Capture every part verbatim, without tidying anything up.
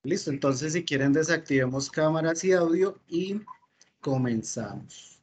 Listo, entonces si quieren desactivemos cámaras y audio y comenzamos.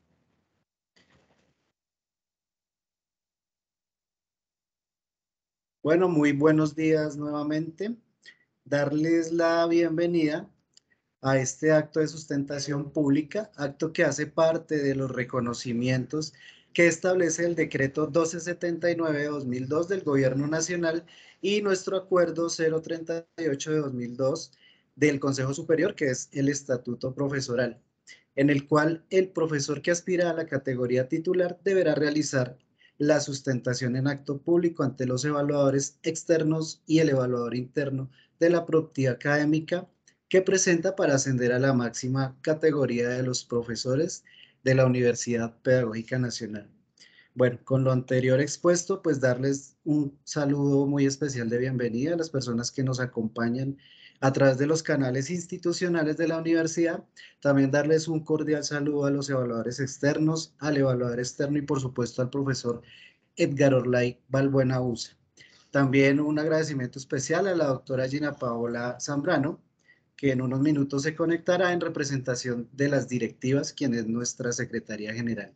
Bueno, muy buenos días nuevamente. Darles la bienvenida a este acto de sustentación pública, acto que hace parte de los reconocimientos que establece el decreto doce setenta y nueve de dos mil dos del Gobierno Nacional y nuestro acuerdo cero treinta y ocho de dos mil dos del Consejo Superior, que es el estatuto profesoral, en el cual el profesor que aspira a la categoría titular deberá realizar la sustentación en acto público ante los evaluadores externos y el evaluador interno de la propia académica que presenta para ascender a la máxima categoría de los profesores de la Universidad Pedagógica Nacional. Bueno, con lo anterior expuesto, pues darles un saludo muy especial de bienvenida a las personas que nos acompañan a través de los canales institucionales de la universidad. También darles un cordial saludo a los evaluadores externos, al evaluador externo y por supuesto al profesor Edgar Orlay Balbuena Usa. También un agradecimiento especial a la doctora Gina Paola Zambrano, que en unos minutos se conectará en representación de las directivas, quien es nuestra secretaria general.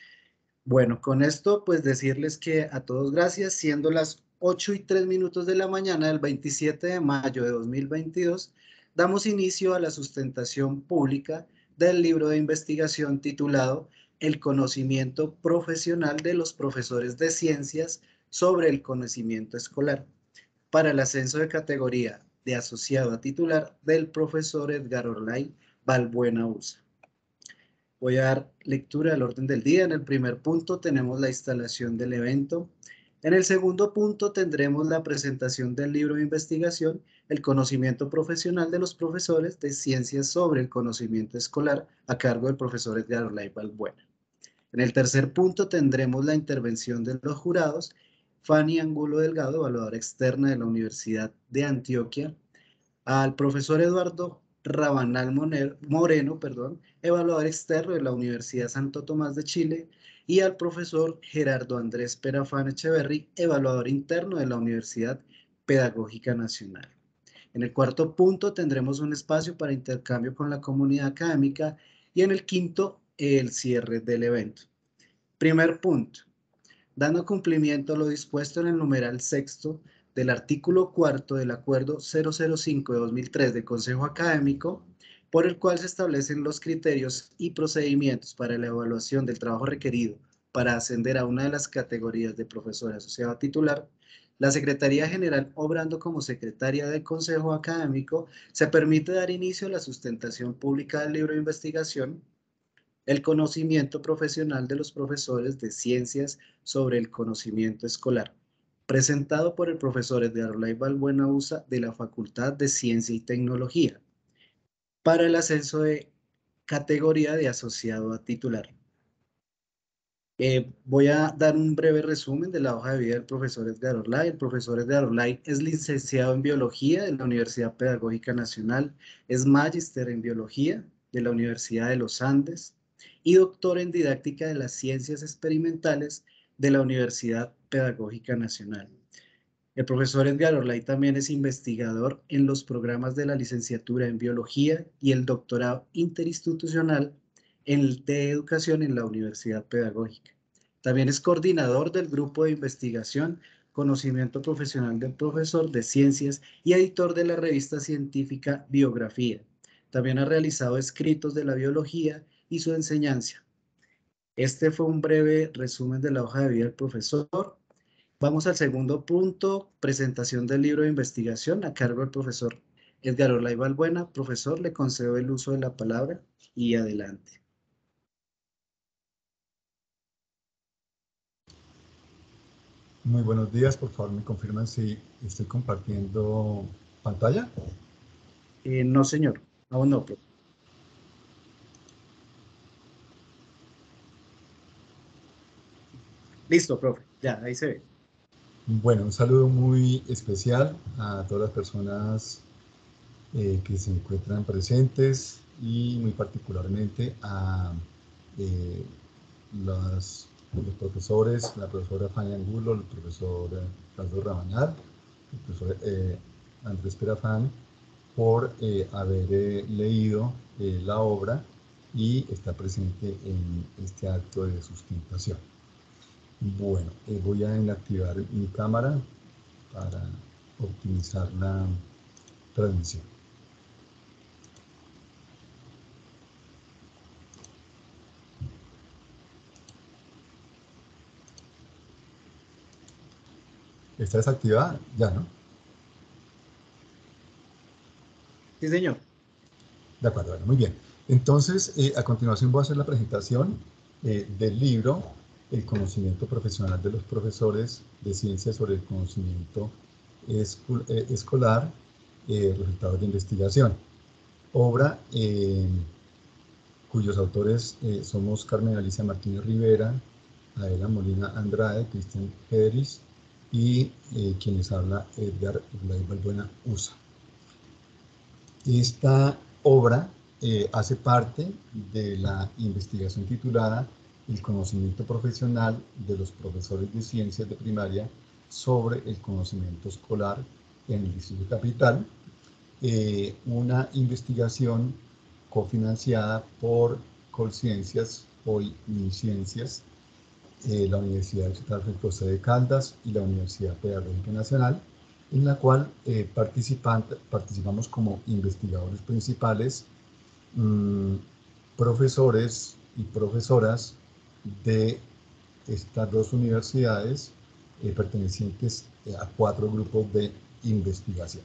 Bueno, con esto pues decirles que a todos gracias, siendo las ocho y tres minutos de la mañana del veintisiete de mayo de dos mil veintidós, damos inicio a la sustentación pública del libro de investigación titulado El conocimiento profesional de los profesores de ciencias sobre el conocimiento escolar, para el ascenso de categoría de asociado a titular del profesor Edgar Orlay Balbuena Usa. Voy a dar lectura al orden del día. En el primer punto tenemos la instalación del evento. En el segundo punto tendremos la presentación del libro de investigación, El conocimiento profesional de los profesores de ciencias sobre el conocimiento escolar, a cargo del profesor Edgar Orlay Balbuena. En el tercer punto tendremos la intervención de los jurados, Fanny Angulo Delgado, evaluadora externa de la Universidad de Antioquia, al profesor Eduardo Rabanal Moreno, perdón, evaluador externo de la Universidad Santo Tomás de Chile, y al profesor Gerardo Andrés Perafán Echeverry, evaluador interno de la Universidad Pedagógica Nacional. En el cuarto punto tendremos un espacio para intercambio con la comunidad académica y en el quinto, el cierre del evento. Primer punto. Dando cumplimiento a lo dispuesto en el numeral sexto del artículo cuarto del Acuerdo cero cero cinco de dos mil tres del Consejo Académico, por el cual se establecen los criterios y procedimientos para la evaluación del trabajo requerido para ascender a una de las categorías de profesor asociado a titular, la Secretaría General, obrando como secretaria del Consejo Académico, se permite dar inicio a la sustentación pública del libro de investigación El conocimiento profesional de los profesores de ciencias sobre el conocimiento escolar, presentado por el profesor Edgar Orlay Balbuena Usa de la Facultad de Ciencia y Tecnología, para el ascenso de categoría de asociado a titular. Eh, voy a dar un breve resumen de la hoja de vida del profesor Edgar Orlay. El profesor Edgar Orlay es licenciado en Biología de la Universidad Pedagógica Nacional, es magíster en Biología de la Universidad de los Andes y doctor en Didáctica de las Ciencias Experimentales de la Universidad Pedagógica Nacional. El profesor Edgar Orlay también es investigador en los programas de la licenciatura en Biología y el doctorado interinstitucional en de Educación en la Universidad Pedagógica. También es coordinador del grupo de investigación Conocimiento Profesional del Profesor de Ciencias y editor de la revista científica Biografía. También ha realizado escritos de la biología y su enseñanza. Este fue un breve resumen de la hoja de vida del profesor. Vamos al segundo punto, presentación del libro de investigación a cargo del profesor Edgar Orlay Balbuena. Profesor, le concedo el uso de la palabra y adelante. Muy buenos días, por favor me confirman si estoy compartiendo pantalla. Eh, no, señor, aún no, profe. Listo, profe, ya, ahí se ve. Bueno, un saludo muy especial a todas las personas eh, que se encuentran presentes y muy particularmente a eh, los, los profesores, la profesora Fanny Angulo, el profesor Francisco Rabanal, el profesor eh, Andrés Perafán por eh, haber eh, leído eh, la obra y estar presente en este acto de sustentación. Bueno, eh, voy a inactivar mi cámara para optimizar la transmisión. ¿Está desactivada? Ya, ¿no? Sí, señor. De acuerdo, bueno, muy bien. Entonces, eh, a continuación voy a hacer la presentación eh, del libro El conocimiento profesional de los profesores de ciencias sobre el conocimiento esco eh, escolar, eh, resultados de investigación. Obra eh, cuyos autores eh, somos Carmen Alicia Martínez Rivera, Adela Molina Andrade, Cristian Hedris y eh, quien les habla, Edgar Blay Balbuena Usa. Esta obra eh, hace parte de la investigación titulada El conocimiento profesional de los profesores de ciencias de primaria sobre el conocimiento escolar en el Distrito Capital, eh, una investigación cofinanciada por Colciencias, hoy MinCiencias, eh, la Universidad Estatal José de Caldas y la Universidad Pedagógica Nacional, en la cual eh, participamos como investigadores principales, mmm, profesores y profesoras de estas dos universidades eh, pertenecientes a cuatro grupos de investigación.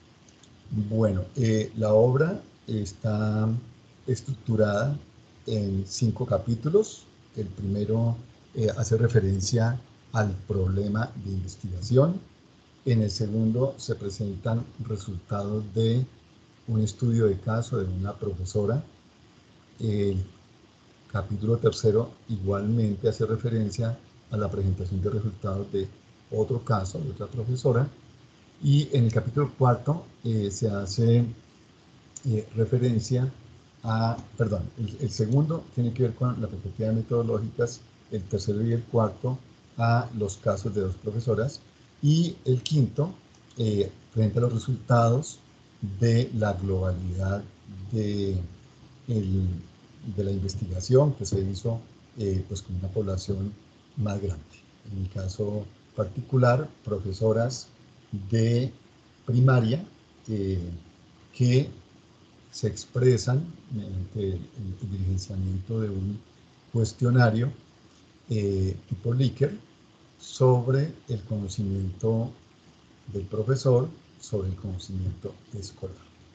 Bueno, eh, la obra está estructurada en cinco capítulos. El primero eh, hace referencia al problema de investigación. En el segundo se presentan resultados de un estudio de caso de una profesora. El capítulo tercero igualmente hace referencia a la presentación de resultados de otro caso de otra profesora. Y en el capítulo cuarto eh, se hace eh, referencia a, perdón, el, el segundo tiene que ver con la perspectiva de metodológicas, el tercero y el cuarto a los casos de dos profesoras, y el quinto eh, frente a los resultados de la globalidad de, el, de la investigación que se hizo eh, pues con una población más grande. En el caso particular, profesoras de primaria eh, que se expresan mediante el, el diligenciamiento de un cuestionario eh, tipo Likert sobre el conocimiento del profesor, sobre el conocimiento escolar.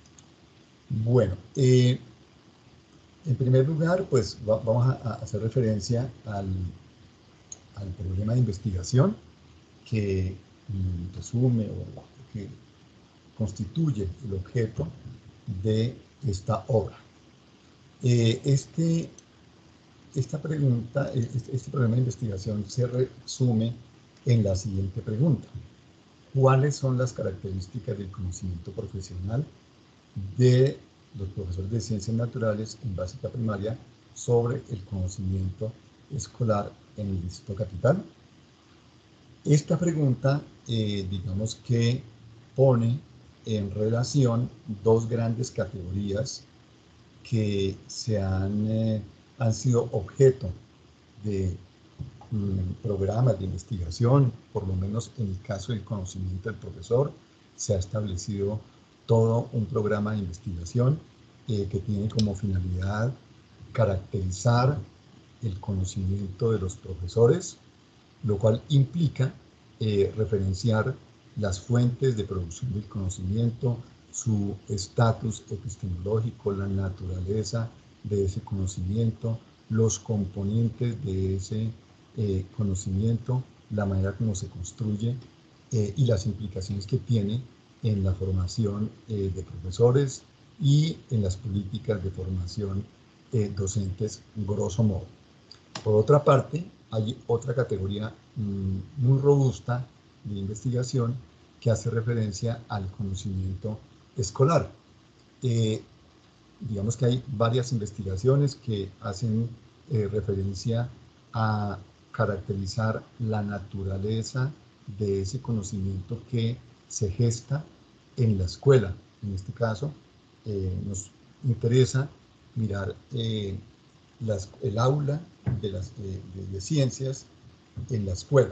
Bueno, eh, en primer lugar, pues va, vamos a, a hacer referencia al, al problema de investigación que mm, resume o que constituye el objeto de esta obra. Eh, este, esta pregunta, este, este problema de investigación se resume en la siguiente pregunta. ¿Cuáles son las características del conocimiento profesional de los profesores de ciencias naturales en básica primaria sobre el conocimiento escolar en el Distrito Capital? Esta pregunta, eh, digamos que pone en relación dos grandes categorías que se han, eh, han sido objeto de um, programas de investigación, por lo menos en el caso del conocimiento del profesor, se ha establecido todo un programa de investigación eh, que tiene como finalidad caracterizar el conocimiento de los profesores, lo cual implica eh, referenciar las fuentes de producción del conocimiento, su estatus epistemológico, la naturaleza de ese conocimiento, los componentes de ese eh, conocimiento, la manera como se construye eh, y las implicaciones que tiene en la formación eh, de profesores y en las políticas de formación eh, docentes, grosso modo. Por otra parte, hay otra categoría mmm, muy robusta de investigación que hace referencia al conocimiento escolar. Eh, digamos que hay varias investigaciones que hacen eh, referencia a caracterizar la naturaleza de ese conocimiento que se gesta en la escuela, en este caso, eh, nos interesa mirar eh, las, el aula de, las, eh, de, de ciencias en la escuela.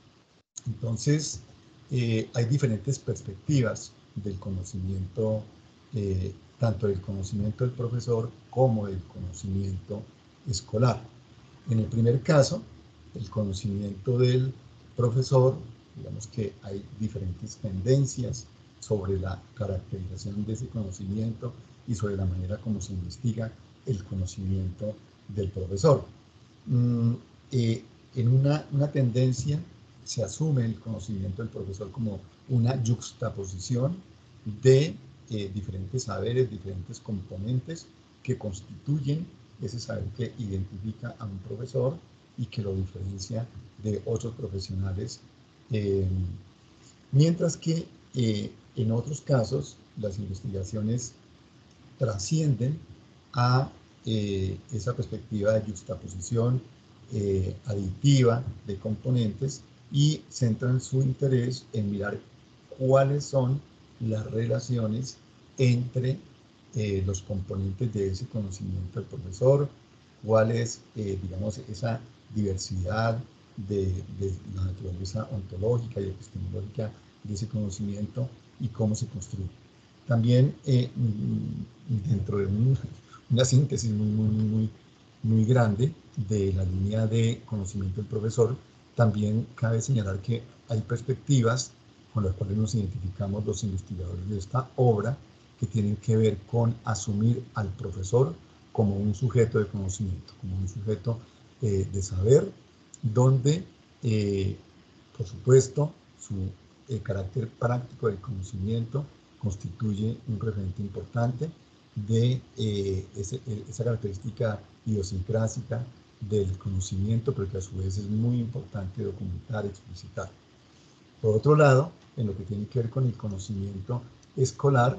Entonces, eh, hay diferentes perspectivas del conocimiento, eh, tanto del conocimiento del profesor como del conocimiento escolar. En el primer caso, el conocimiento del profesor, digamos que hay diferentes tendencias sobre la caracterización de ese conocimiento y sobre la manera como se investiga el conocimiento del profesor. Mm, eh, en una, una tendencia se asume el conocimiento del profesor como una yuxtaposición de eh, diferentes saberes, diferentes componentes que constituyen ese saber que identifica a un profesor y que lo diferencia de otros profesionales. Eh, mientras que eh, en otros casos las investigaciones trascienden a eh, esa perspectiva de juxtaposición eh, aditiva de componentes y centran su interés en mirar cuáles son las relaciones entre eh, los componentes de ese conocimiento del profesor, cuál es, eh, digamos, esa diversidad de, de la naturaleza ontológica y epistemológica de ese conocimiento y cómo se construye. También eh, dentro de un, una síntesis muy, muy, muy, muy grande de la línea de conocimiento del profesor, también cabe señalar que hay perspectivas con las cuales nos identificamos los investigadores de esta obra que tienen que ver con asumir al profesor como un sujeto de conocimiento, como un sujeto eh, de saber, donde, eh, por supuesto, su eh, carácter práctico del conocimiento constituye un referente importante de eh, ese, esa característica idiosincrásica del conocimiento, pero que a su vez es muy importante documentar, explicitar. Por otro lado, en lo que tiene que ver con el conocimiento escolar,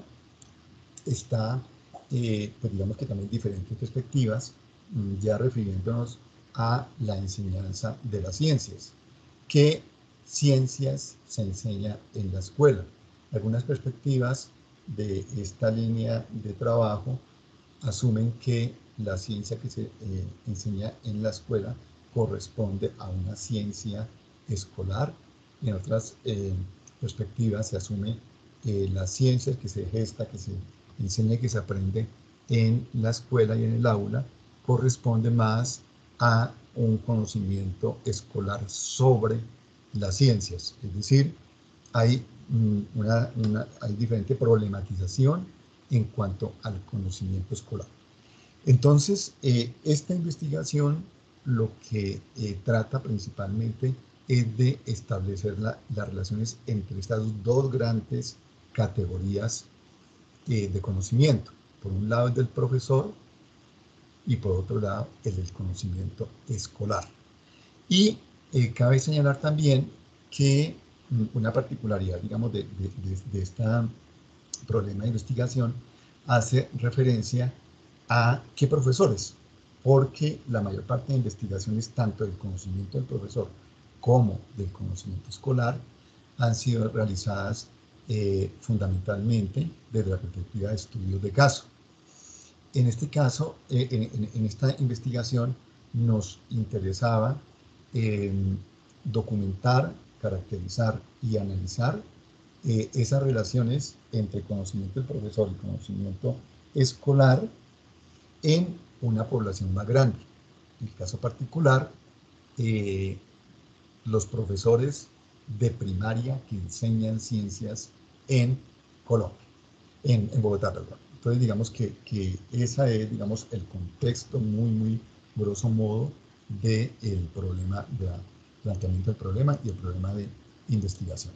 está, eh, pues digamos que también diferentes perspectivas, ya refiriéndonos a la enseñanza de las ciencias. ¿Qué ciencias se enseña en la escuela? Algunas perspectivas de esta línea de trabajo asumen que la ciencia que se eh, enseña en la escuela corresponde a una ciencia escolar. En otras eh, perspectivas se asume que la ciencia que se gesta, que se enseña, que se aprende en la escuela y en el aula, corresponde más a un conocimiento escolar sobre las ciencias. Es decir, hay, una, una, hay diferente problematización en cuanto al conocimiento escolar. Entonces, eh, esta investigación lo que eh, trata principalmente es de establecer la, las relaciones entre estas dos grandes categorías eh, de conocimiento. Por un lado el del profesor y por otro lado el del conocimiento escolar. Y eh, cabe señalar también que una particularidad, digamos, de, de, de, de este problema de investigación hace referencia a qué profesores, porque la mayor parte de investigaciones, tanto del conocimiento del profesor como del conocimiento escolar, han sido realizadas eh, fundamentalmente desde la perspectiva de estudios de caso. En este caso, eh, en, en esta investigación, nos interesaba eh, documentar, caracterizar y analizar eh, esas relaciones entre conocimiento del profesor y conocimiento escolar en una población más grande. En el caso particular, eh, los profesores de primaria que enseñan ciencias en Colombia, en, en Bogotá, perdón. Entonces, digamos que, que ese es, digamos, el contexto muy, muy grosso modo del problema, del planteamiento del problema y el problema de investigación.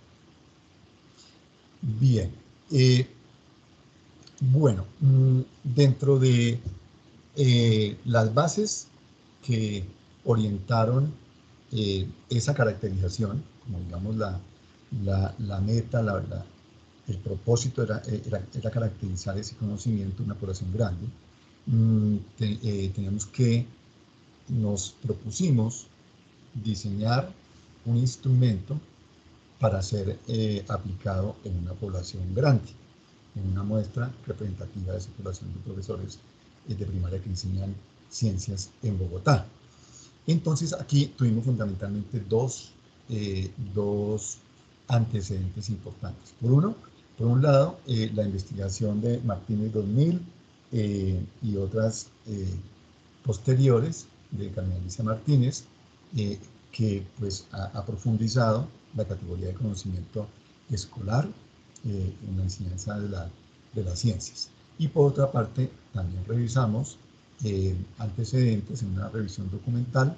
Bien. Eh, bueno, dentro de eh, las bases que orientaron eh, esa caracterización, como digamos la, la, la meta, la, la, el propósito era, era, era caracterizar ese conocimiento de una población grande, te, eh, teníamos que, nos propusimos diseñar un instrumento para ser eh, aplicado en una población grande. en una muestra representativa de su población de profesores eh, de primaria que enseñan ciencias en Bogotá. Entonces aquí tuvimos fundamentalmente dos, eh, dos antecedentes importantes. Por uno, por un lado, eh, la investigación de Martínez dos mil eh, y otras eh, posteriores de Carmen Alicia Martínez, eh, que pues ha, ha profundizado la categoría de conocimiento escolar eh, en la enseñanza de, la, de las ciencias. Y por otra parte, también revisamos eh, antecedentes en una revisión documental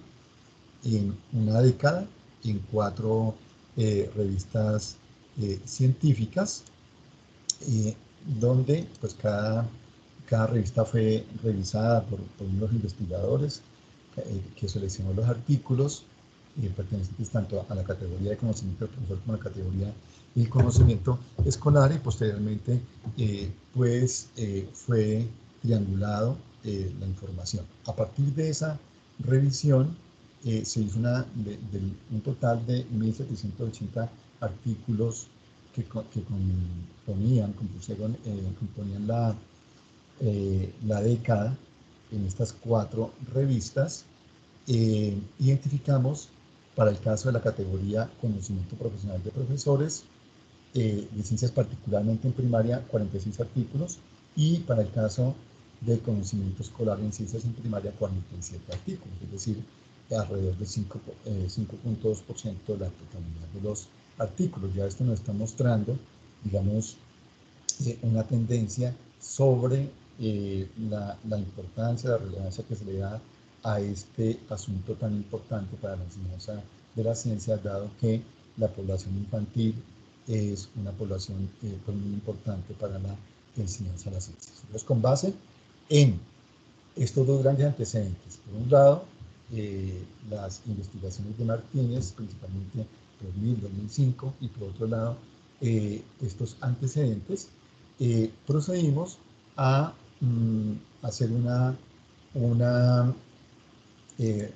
en una década, en cuatro eh, revistas eh, científicas, eh, donde pues cada, cada revista fue revisada por, por unos investigadores eh, que seleccionó los artículos eh, pertenecientes tanto a la categoría de conocimiento del profesor como a la categoría del conocimiento escolar, y posteriormente eh, pues eh, fue triangulado eh, la información. A partir de esa revisión eh, se hizo una, de, de, un total de mil setecientos ochenta artículos que, que componían, compusieron, eh, componían la, eh, la década en estas cuatro revistas. Eh, identificamos para el caso de la categoría conocimiento profesional de profesores, eh, de ciencias particularmente en primaria, cuarenta y seis artículos, y para el caso de conocimiento escolar en ciencias en primaria, cuarenta y siete artículos, es decir, alrededor del cinco punto dos por ciento de la totalidad de los artículos. Ya esto nos está mostrando, digamos, eh, una tendencia sobre eh, la, la importancia, la relevancia que se le da a este asunto tan importante para la enseñanza de la ciencia, dado que la población infantil es una población eh, pues muy importante para la enseñanza de las ciencias. Entonces, con base en estos dos grandes antecedentes, por un lado, eh, las investigaciones de Martínez, principalmente dos mil, dos mil cinco, y por otro lado, eh, estos antecedentes, eh, procedimos a mm, hacer una, una eh,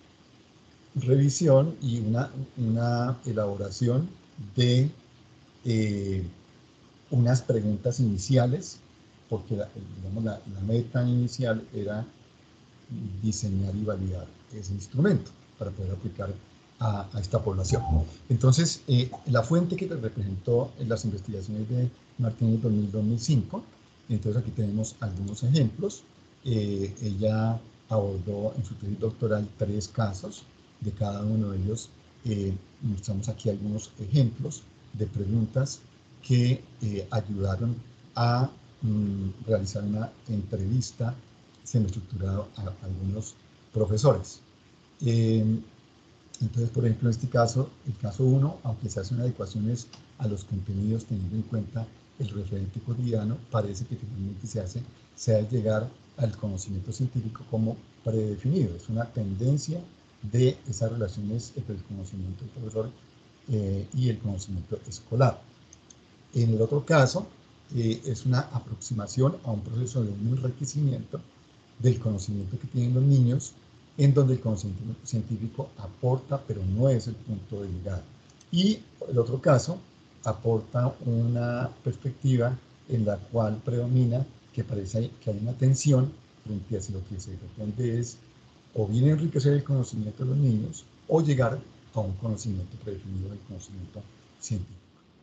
revisión y una, una elaboración de eh, unas preguntas iniciales, porque la, digamos, la, la meta inicial era diseñar y validar ese instrumento para poder aplicar a, a esta población. Entonces, eh, la fuente que representó en las investigaciones de Martínez dos mil, dos mil cinco, entonces aquí tenemos algunos ejemplos. Eh, ella abordó en su tesis doctoral tres casos, de cada uno de ellos eh, mostramos aquí algunos ejemplos de preguntas que eh, ayudaron a mm, realizar una entrevista semiestructurado a, a algunos profesores. Eh, entonces, por ejemplo, en este caso, el caso uno, aunque se hacen adecuaciones a los contenidos teniendo en cuenta el referente cotidiano, parece que finalmente se hace, se ha de llegar al conocimiento científico como predefinido. Es una tendencia de esas relaciones entre el conocimiento del profesor eh, y el conocimiento escolar. En el otro caso, eh, es una aproximación a un proceso de un enriquecimiento del conocimiento que tienen los niños, en donde el conocimiento científico aporta, pero no es el punto de llegada. Y el otro caso aporta una perspectiva en la cual predomina que parece que hay una tensión frente a si lo que se pretende es o bien enriquecer el conocimiento de los niños o llegar a un conocimiento predefinido del conocimiento científico.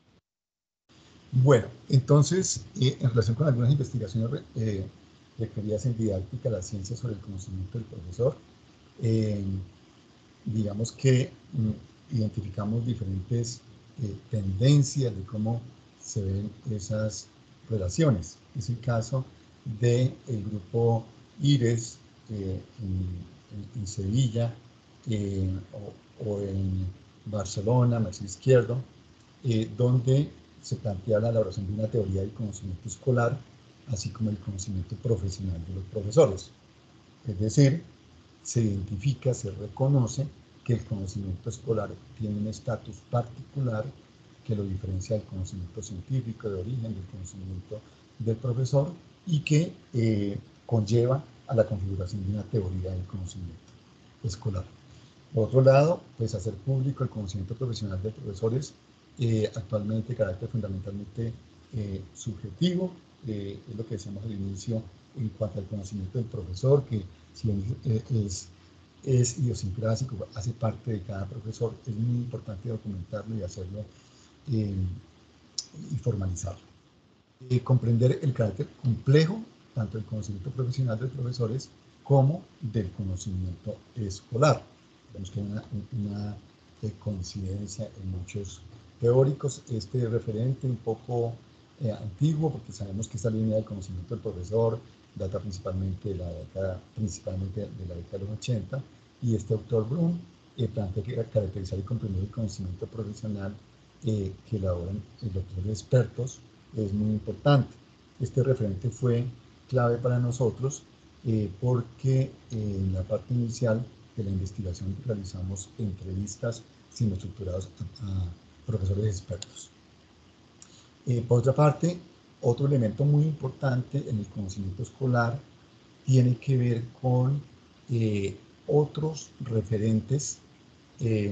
Bueno, entonces, eh, en relación con algunas investigaciones eh, referidas en didáctica a la ciencia sobre el conocimiento del profesor, eh, digamos que mm, identificamos diferentes eh, tendencias de cómo se ven esas relaciones. Es el caso del grupo IRES eh, en, en, en Sevilla eh, o, o en Barcelona, más izquierdo, eh, donde se plantea la elaboración de una teoría del conocimiento escolar, así como el conocimiento profesional de los profesores. Es decir, se identifica, se reconoce que el conocimiento escolar tiene un estatus particular que lo diferencia del conocimiento científico de origen, del conocimiento del profesor, y que eh, conlleva a la configuración de una teoría del conocimiento escolar. Por otro lado, pues hacer público el conocimiento profesional de profesores, eh, actualmente de carácter fundamentalmente eh, subjetivo, eh, es lo que decíamos al inicio en cuanto al conocimiento del profesor, que si bien es, es, es idiosincrásico, hace parte de cada profesor, es muy importante documentarlo y hacerlo eh, y formalizarlo. Eh, comprender el carácter complejo, tanto del conocimiento profesional de los profesores como del conocimiento escolar. Vemos que hay una, una eh, coincidencia en muchos teóricos. Este referente un poco eh, antiguo, porque sabemos que esta línea del conocimiento del profesor data principalmente de la década, principalmente de la década de los ochenta, y este autor Bloom eh, plantea que caracterizar y comprender el conocimiento profesional eh, que elaboran los doctores expertos es muy importante. Este referente fue clave para nosotros eh, porque eh, en la parte inicial de la investigación realizamos entrevistas semi-estructuradas a, a profesores expertos. Eh, por otra parte, otro elemento muy importante en el conocimiento escolar tiene que ver con eh, otros referentes eh,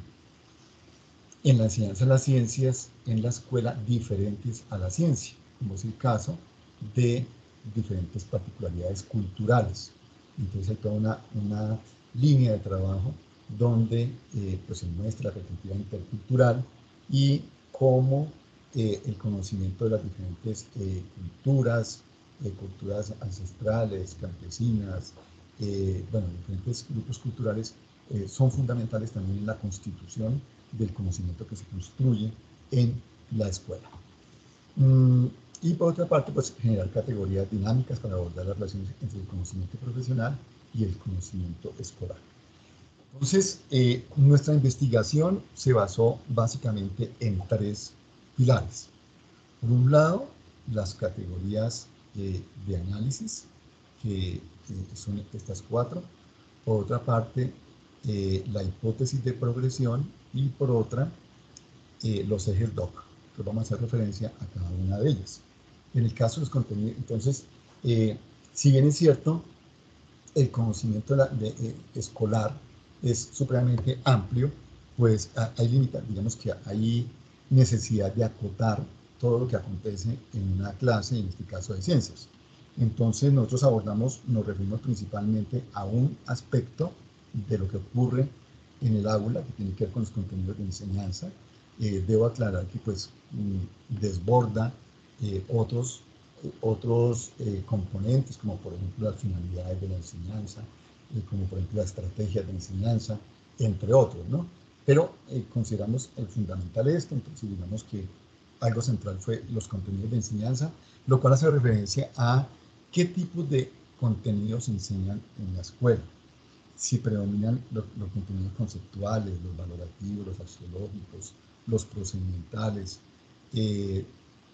en la enseñanza de las ciencias en la escuela diferentes a la ciencia, como es el caso de diferentes particularidades culturales. Entonces hay toda una, una línea de trabajo donde eh, pues se muestra la perspectiva intercultural y cómo eh, el conocimiento de las diferentes eh, culturas, eh, culturas ancestrales, campesinas, eh, bueno, diferentes grupos culturales eh, son fundamentales también en la constitución del conocimiento que se construye en la escuela. Mm, y por otra parte, pues generar categorías dinámicas para abordar las relaciones entre el conocimiento profesional y el conocimiento escolar. Entonces, eh, nuestra investigación se basó básicamente en tres pilares. Por un lado, las categorías eh, de análisis, que eh, son estas cuatro. Por otra parte, eh, la hipótesis de progresión y por otra, eh, los ejes D O C. Entonces vamos a hacer referencia a cada una de ellas. En el caso de los contenidos, entonces, eh, si bien es cierto, el conocimiento de la, de, eh, escolar es supremamente amplio, pues hay límites, digamos que hay necesidad de acotar todo lo que acontece en una clase, en este caso de ciencias. Entonces nosotros abordamos, nos referimos principalmente a un aspecto de lo que ocurre en el aula, que tiene que ver con los contenidos de enseñanza. Eh, debo aclarar que pues desborda eh, otros otros eh, componentes, como por ejemplo las finalidades de la enseñanza, eh, como por ejemplo las estrategias de enseñanza, entre otros, ¿no? Pero eh, consideramos el fundamental esto, entonces digamos que algo central fue los contenidos de enseñanza, lo cual hace referencia a qué tipos de contenidos se enseñan en la escuela. Si predominan los, los contenidos conceptuales, los valorativos, los axiológicos, los procedimentales, eh,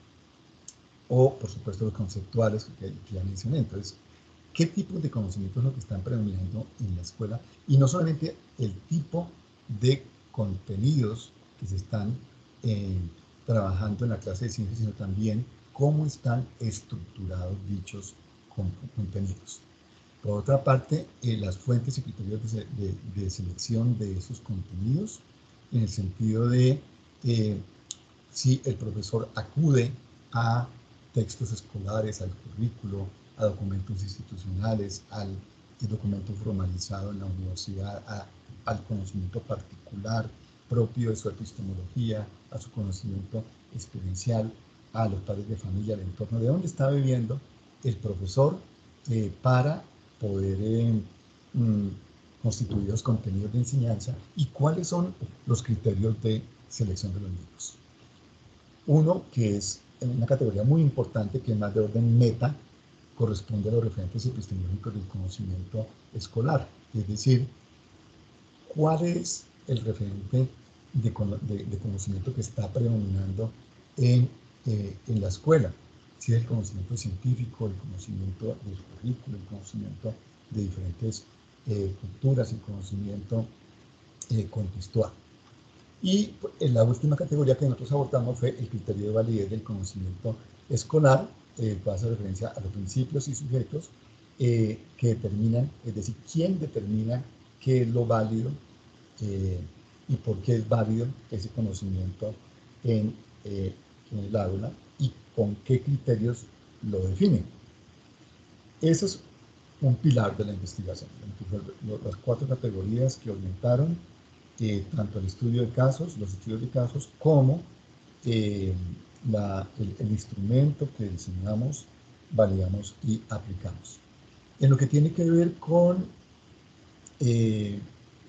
o, por supuesto, los conceptuales que, que ya mencioné. Entonces, ¿qué tipos de conocimientos son los que están predominando en la escuela? Y no solamente el tipo de contenidos que se están eh, trabajando en la clase de ciencias, sino también cómo están estructurados dichos contenidos. Por otra parte, eh, las fuentes y criterios de, de, de selección de esos contenidos, en el sentido de eh, si el profesor acude a textos escolares, al currículo, a documentos institucionales, al documento formalizado en la universidad, a, al conocimiento particular propio de su epistemología, a su conocimiento experiencial, a los padres de familia, al entorno, de dónde está viviendo el profesor eh, para poder eh, mm, constituir los contenidos de enseñanza y cuáles son los criterios de selección de los libros. Uno que es una categoría muy importante, que es más de orden meta, corresponde a los referentes epistemológicos del conocimiento escolar, es decir, cuál es el referente de, de, de conocimiento que está predominando en, eh, en la escuela, si es el conocimiento científico, el conocimiento del currículo, el conocimiento de diferentes eh, culturas, el conocimiento eh, contextual. Y en la última categoría que nosotros abordamos fue el criterio de validez del conocimiento escolar, eh, que hace referencia a los principios y sujetos eh, que determinan, es decir, quién determina qué es lo válido eh, y por qué es válido ese conocimiento en, eh, en el aula y con qué criterios lo definen. Eso es un pilar de la investigación. Las cuatro categorías que orientaron eh, tanto el estudio de casos, los estudios de casos, como eh, la, el, el instrumento que diseñamos, validamos y aplicamos. En lo que tiene que ver con eh,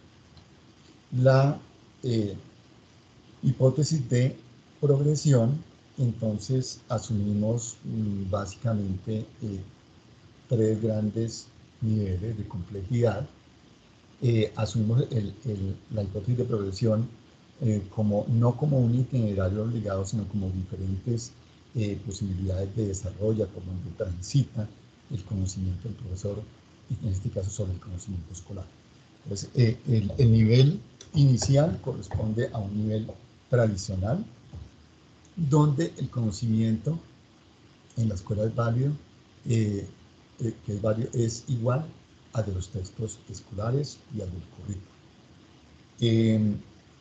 la eh, hipótesis de progresión, entonces asumimos mm, básicamente eh, tres grandes niveles de complejidad. Eh, asumimos el, el, la hipótesis de progresión eh, como, no como un itinerario obligado, sino como diferentes eh, posibilidades de desarrollo por donde transita el conocimiento del profesor, y en este caso sobre el conocimiento escolar. Entonces, eh, el, el nivel inicial corresponde a un nivel tradicional, donde el conocimiento en la escuela es válido, eh, eh, que es, válido, es igual a de los textos escolares y al del currículo. Eh,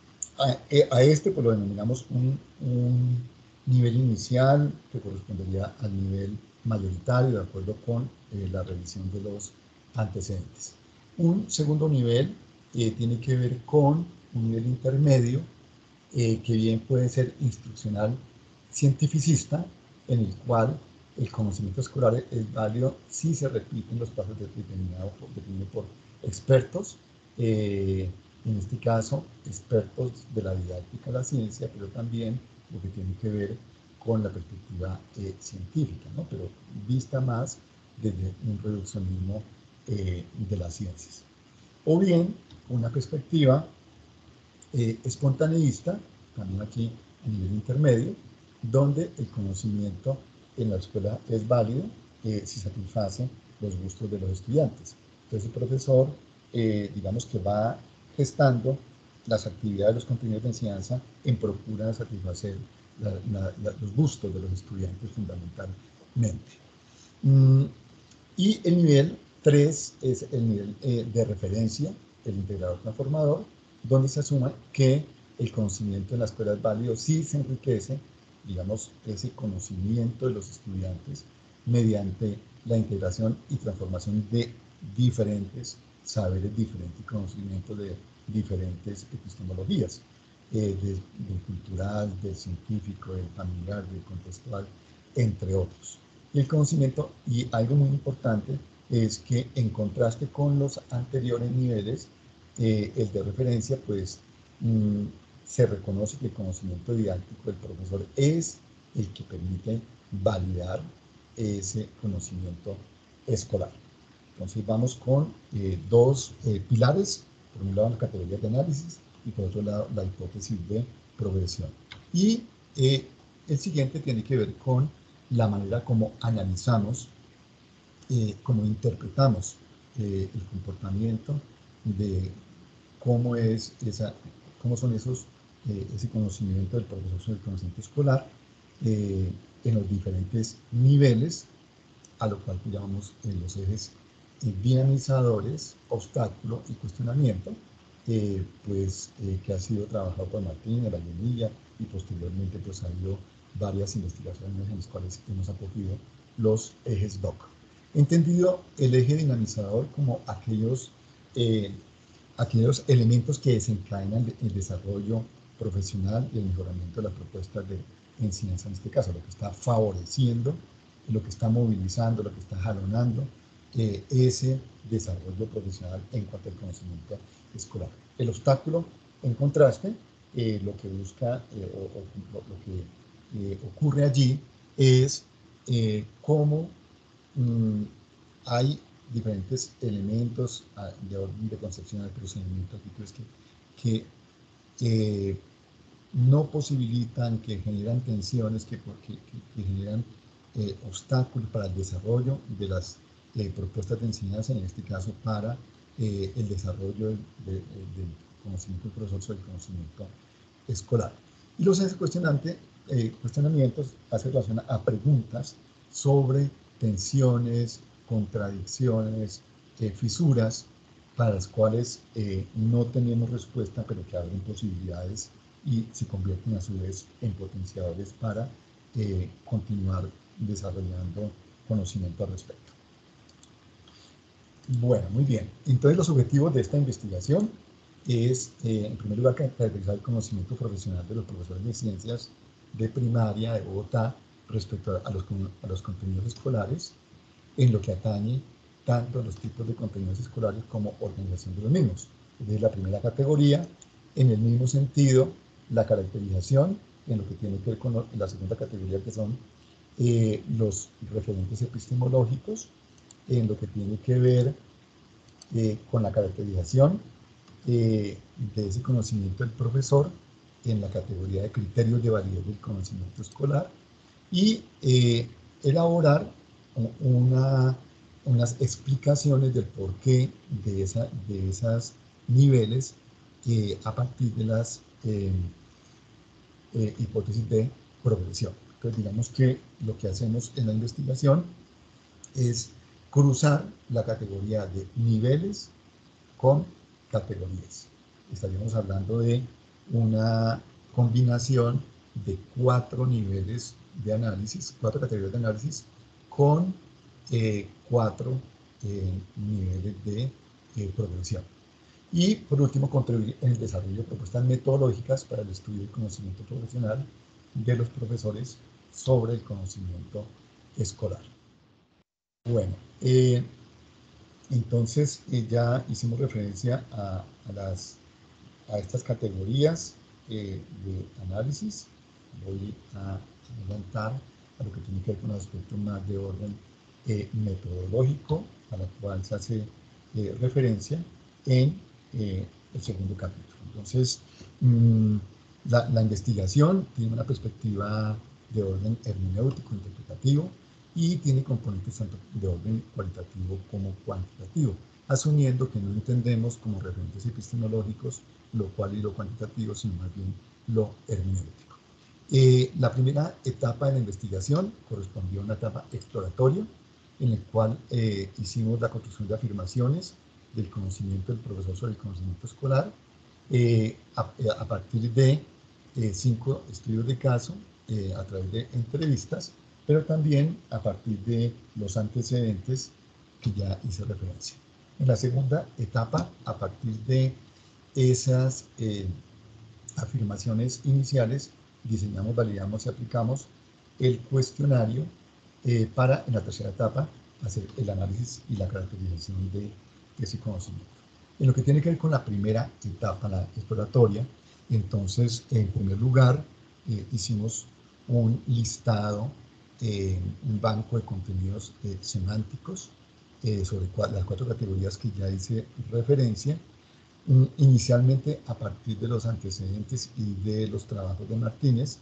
a, a este pues lo denominamos un, un nivel inicial que correspondería al nivel mayoritario de acuerdo con eh, la revisión de los antecedentes. Un segundo nivel eh, tiene que ver con un nivel intermedio eh, que bien puede ser instruccional cientificista, en el cual el conocimiento escolar es válido si se repiten los pasos determinados por, definidos por expertos, eh, en este caso expertos de la didáctica de la ciencia, pero también lo que tiene que ver con la perspectiva eh, científica, ¿no? Pero vista más desde un reduccionismo eh, de las ciencias. O bien una perspectiva eh, espontaneísta, también aquí a nivel intermedio, donde el conocimiento en la escuela es válido eh, si satisface los gustos de los estudiantes. Entonces el profesor, eh, digamos que va gestando las actividades, los contenidos de enseñanza en procura de satisfacer la, la, la, los gustos de los estudiantes fundamentalmente. Mm, y el nivel tres es el nivel eh, de referencia, el integrador transformador, donde se asume que el conocimiento en la escuela es válido si se enriquece, digamos, ese conocimiento de los estudiantes mediante la integración y transformación de diferentes saberes, diferentes conocimientos de diferentes epistemologías, eh, de, del cultural, del científico, del familiar, del contextual, entre otros. Y el conocimiento, y algo muy importante, es que en contraste con los anteriores niveles, eh, el de referencia, pues mmm, se reconoce que el conocimiento didáctico del profesor es el que permite validar ese conocimiento escolar. Entonces vamos con eh, dos eh, pilares, por un lado la categoría de análisis y por otro lado la hipótesis de progresión. Y eh, el siguiente tiene que ver con la manera como analizamos, eh, cómo interpretamos eh, el comportamiento de cómo es esa, cómo son esos, eh, ese conocimiento del profesor sobre el conocimiento escolar eh, en los diferentes niveles, a lo cual llamamos eh, los ejes eh, dinamizadores, obstáculo y cuestionamiento, eh, pues eh, que ha sido trabajado por Martín, Vallenilla, y posteriormente pues ha habido varias investigaciones en las cuales hemos acogido los ejes D O C. Entendido el eje dinamizador como aquellos, eh, aquellos elementos que desencadenan el desarrollo profesional y el mejoramiento de las propuestas de enseñanza, en este caso, lo que está favoreciendo, lo que está movilizando, lo que está jalonando eh, ese desarrollo profesional en cuanto al conocimiento escolar. El obstáculo, en contraste, eh, lo que busca eh, o, o lo, lo que eh, ocurre allí es eh, cómo mmm, hay diferentes elementos de orden de concepción del procedimiento pues, que, que eh, no posibilitan, que generan tensiones, que, que, que generan eh, obstáculos para el desarrollo de las eh, propuestas de enseñanza, en este caso para eh, el desarrollo del de, de conocimiento del profesor sobre el conocimiento escolar. Y los cuestionantes, eh, cuestionamientos hacen relación a preguntas sobre tensiones, contradicciones, eh, fisuras, para las cuales eh, no tenemos respuesta, pero que abren posibilidades y se convierten a su vez en potenciadores para eh, continuar desarrollando conocimiento al respecto. Bueno, muy bien. Entonces, los objetivos de esta investigación es, eh, en primer lugar, caracterizar el conocimiento profesional de los profesores de ciencias de primaria de Bogotá respecto a los, a los contenidos escolares, en lo que atañe tanto a los tipos de contenidos escolares como organización de los mismos. Desde la primera categoría, en el mismo sentido, la caracterización, en lo que tiene que ver con la segunda categoría, que son eh, los referentes epistemológicos, en lo que tiene que ver eh, con la caracterización eh, de ese conocimiento del profesor en la categoría de criterios de validez del conocimiento escolar, y eh, elaborar una, unas explicaciones del porqué de, esa, de esos niveles eh, a partir de las eh, eh, hipótesis de progresión. Entonces, digamos que lo que hacemos en la investigación es cruzar la categoría de niveles con categorías. Estaríamos hablando de una combinación de cuatro niveles de análisis, cuatro categorías de análisis con eh, cuatro eh, niveles de eh, progresión. Y por último, contribuir en el desarrollo de propuestas metodológicas para el estudio del conocimiento profesional de los profesores sobre el conocimiento escolar. Bueno, eh, entonces eh, ya hicimos referencia a, a, las, a estas categorías eh, de análisis. Voy a adelantar a lo que tiene que ver con aspectos más de orden eh, metodológico, a la cual se hace eh, referencia en eh, el segundo capítulo. Entonces, mmm, la, la investigación tiene una perspectiva de orden hermenéutico, interpretativo, y tiene componentes tanto de orden cualitativo como cuantitativo, asumiendo que no entendemos como referentes epistemológicos lo cual y lo cuantitativo, sino más bien lo hermenéutico. Eh, la primera etapa de la investigación correspondió a una etapa exploratoria, en la cual eh, hicimos la construcción de afirmaciones del conocimiento del profesor sobre el conocimiento escolar, eh, a, a partir de eh, cinco estudios de caso, eh, a través de entrevistas, pero también a partir de los antecedentes que ya hice referencia. En la segunda etapa, a partir de esas eh, afirmaciones iniciales, diseñamos, validamos y aplicamos el cuestionario eh, para, en la tercera etapa, hacer el análisis y la caracterización de ese conocimiento. En lo que tiene que ver con la primera etapa, la exploratoria, entonces, en primer lugar, eh, hicimos un listado, eh, un banco de contenidos eh, semánticos eh, sobre cua las cuatro categorías que ya hice referencia, inicialmente a partir de los antecedentes y de los trabajos de Martínez,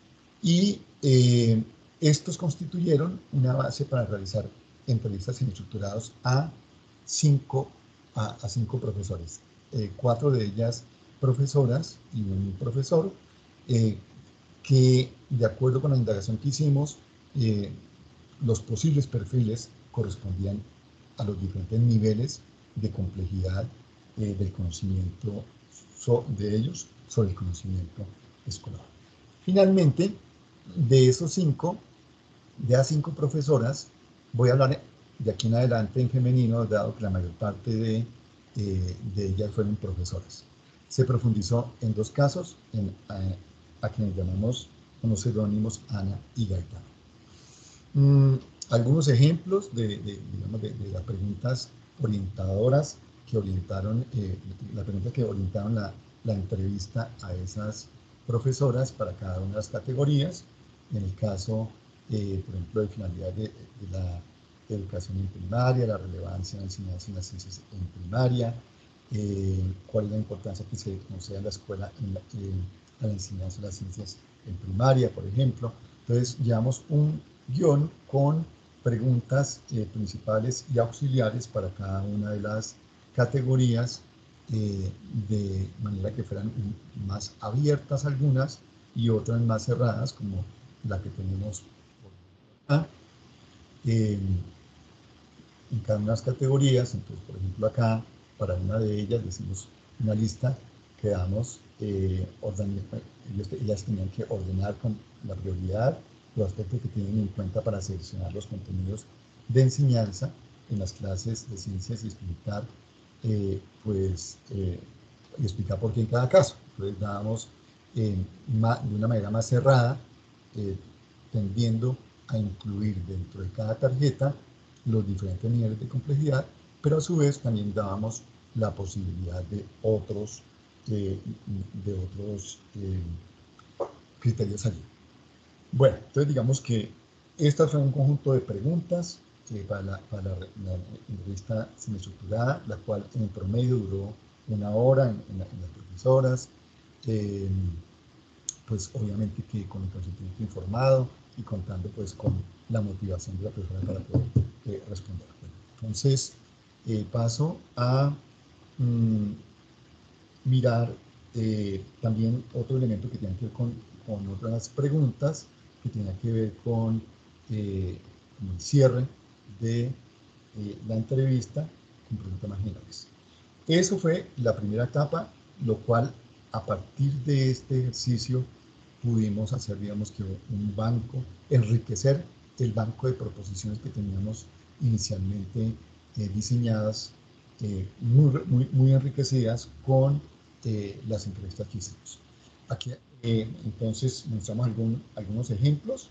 y eh, estos constituyeron una base para realizar entrevistas semiestructuradas a cinco, a, a cinco profesores, eh, cuatro de ellas profesoras y un profesor, eh, que de acuerdo con la indagación que hicimos, eh, los posibles perfiles correspondían a los diferentes niveles de complejidad eh, del conocimiento so, de ellos sobre el conocimiento escolar. Finalmente, de esos cinco, de las cinco profesoras, voy a hablar de aquí en adelante en femenino, dado que la mayor parte de, eh, de ellas fueron profesoras. Se profundizó en dos casos, en, eh, a quienes llamamos como seudónimos Ana y Gaetano. Mm, algunos ejemplos de, de, digamos, de, de las preguntas orientadoras que orientaron, eh, las preguntas que orientaron la, la entrevista a esas profesoras para cada una de las categorías. En el caso, eh, por ejemplo, de finalidad de, de la educación en primaria, la relevancia de la enseñanza en las ciencias en primaria, eh, cuál es la importancia que se conceda en la escuela en la, en, a la enseñanza de las ciencias en primaria, por ejemplo. Entonces, llevamos un guión con preguntas eh, principales y auxiliares para cada una de las categorías, eh, de manera que fueran más abiertas algunas y otras más cerradas, como la que tenemos por acá. Eh, en cada una de las categorías, entonces, por ejemplo, acá, para una de ellas, decimos una lista que damos, eh, orden, ellos, ellas tenían que ordenar con la prioridad los aspectos que tienen en cuenta para seleccionar los contenidos de enseñanza en las clases de ciencias y explicar, eh, pues, eh, y explicar por qué en cada caso. Entonces dábamos eh, de una manera más cerrada, eh, tendiendo a incluir dentro de cada tarjeta los diferentes niveles de complejidad, pero a su vez también dábamos la posibilidad de otros, eh, de otros eh, criterios allí. Bueno, entonces digamos que esta fue un conjunto de preguntas eh, para, la, para la, la entrevista semiestructurada, la cual en promedio duró una hora en, en, la, en las profesoras, eh, pues obviamente que con el consentimiento informado y contando pues con la motivación de la persona para poder eh, responder. Bueno, entonces eh, paso a mmm, mirar eh, también otro elemento que tiene que ver con, con otras preguntas, que tiene que ver con, eh, con el cierre de eh, la entrevista con preguntas más generales. Eso fue la primera etapa, lo cual a partir de este ejercicio pudimos hacer, digamos que un banco, enriquecer el banco de proposiciones que teníamos inicialmente eh, diseñadas, eh, muy, muy, muy enriquecidas con eh, las entrevistas que hicimos. Aquí eh, entonces mostramos algún, algunos ejemplos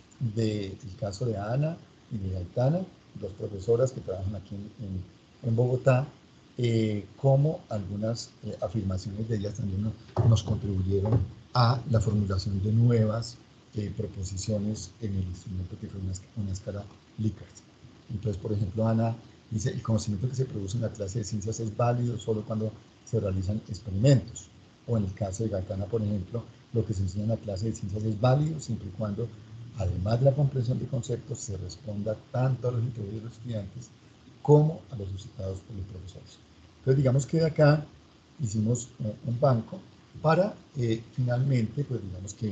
del caso de Ana y de Aitana, dos profesoras que trabajan aquí en, en, en Bogotá, eh, como algunas eh, afirmaciones de ellas también no, nos contribuyeron a la formulación de nuevas eh, proposiciones en el instrumento que fue una, una escala Likert. Entonces, por ejemplo, Ana dice, el conocimiento que se produce en la clase de ciencias es válido solo cuando se realizan experimentos. O en el caso de Gaetana, por ejemplo, lo que se enseña en la clase de ciencias es válido siempre y cuando, además de la comprensión de conceptos, se responda tanto a los intereses de los estudiantes como a los suscitados por los profesores. Entonces, digamos que de acá hicimos un banco para eh, finalmente, pues digamos que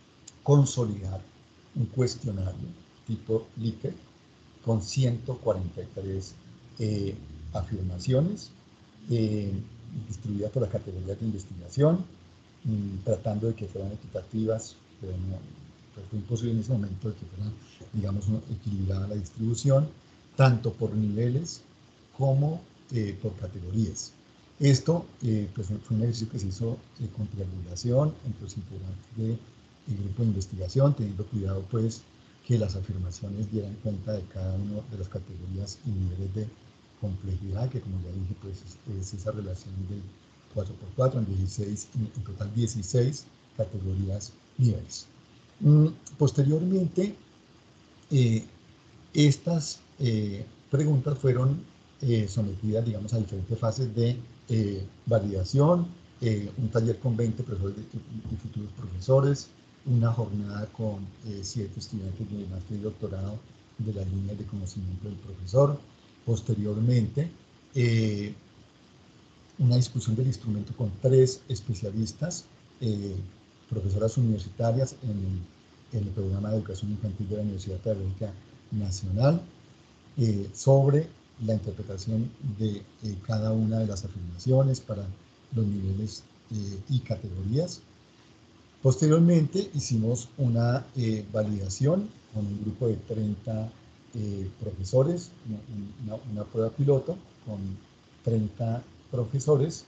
consolidar un cuestionario tipo Likert con ciento cuarenta y tres eh, afirmaciones eh, distribuidas por las categorías de investigación, mmm, tratando de que fueran equitativas, pero no, pues fue imposible en ese momento de que fueran, digamos, equilibrada la distribución, tanto por niveles como eh, por categorías. Esto eh, pues fue un ejercicio que se hizo eh, con triangulación entre los integrantes del grupo de investigación, teniendo cuidado pues que las afirmaciones dieran cuenta de cada una de las categorías y niveles de complejidad, que como ya dije, pues es, es esa relación de cuatro por cuatro, en dieciséis, en total dieciséis categorías, niveles. Mm, posteriormente, eh, estas eh, preguntas fueron eh, sometidas, digamos, a diferentes fases de eh, validación, eh, un taller con veinte profesores y futuros profesores, una jornada con eh, siete estudiantes de máster y doctorado de las líneas de conocimiento del profesor. Posteriormente, eh, una discusión del instrumento con tres especialistas, eh, profesoras universitarias en, en el programa de educación infantil de la Universidad Pedagógica Nacional, eh, sobre la interpretación de eh, cada una de las afirmaciones para los niveles eh, y categorías. Posteriormente hicimos una eh, validación con un grupo de treinta eh, profesores, una, una prueba piloto con treinta profesores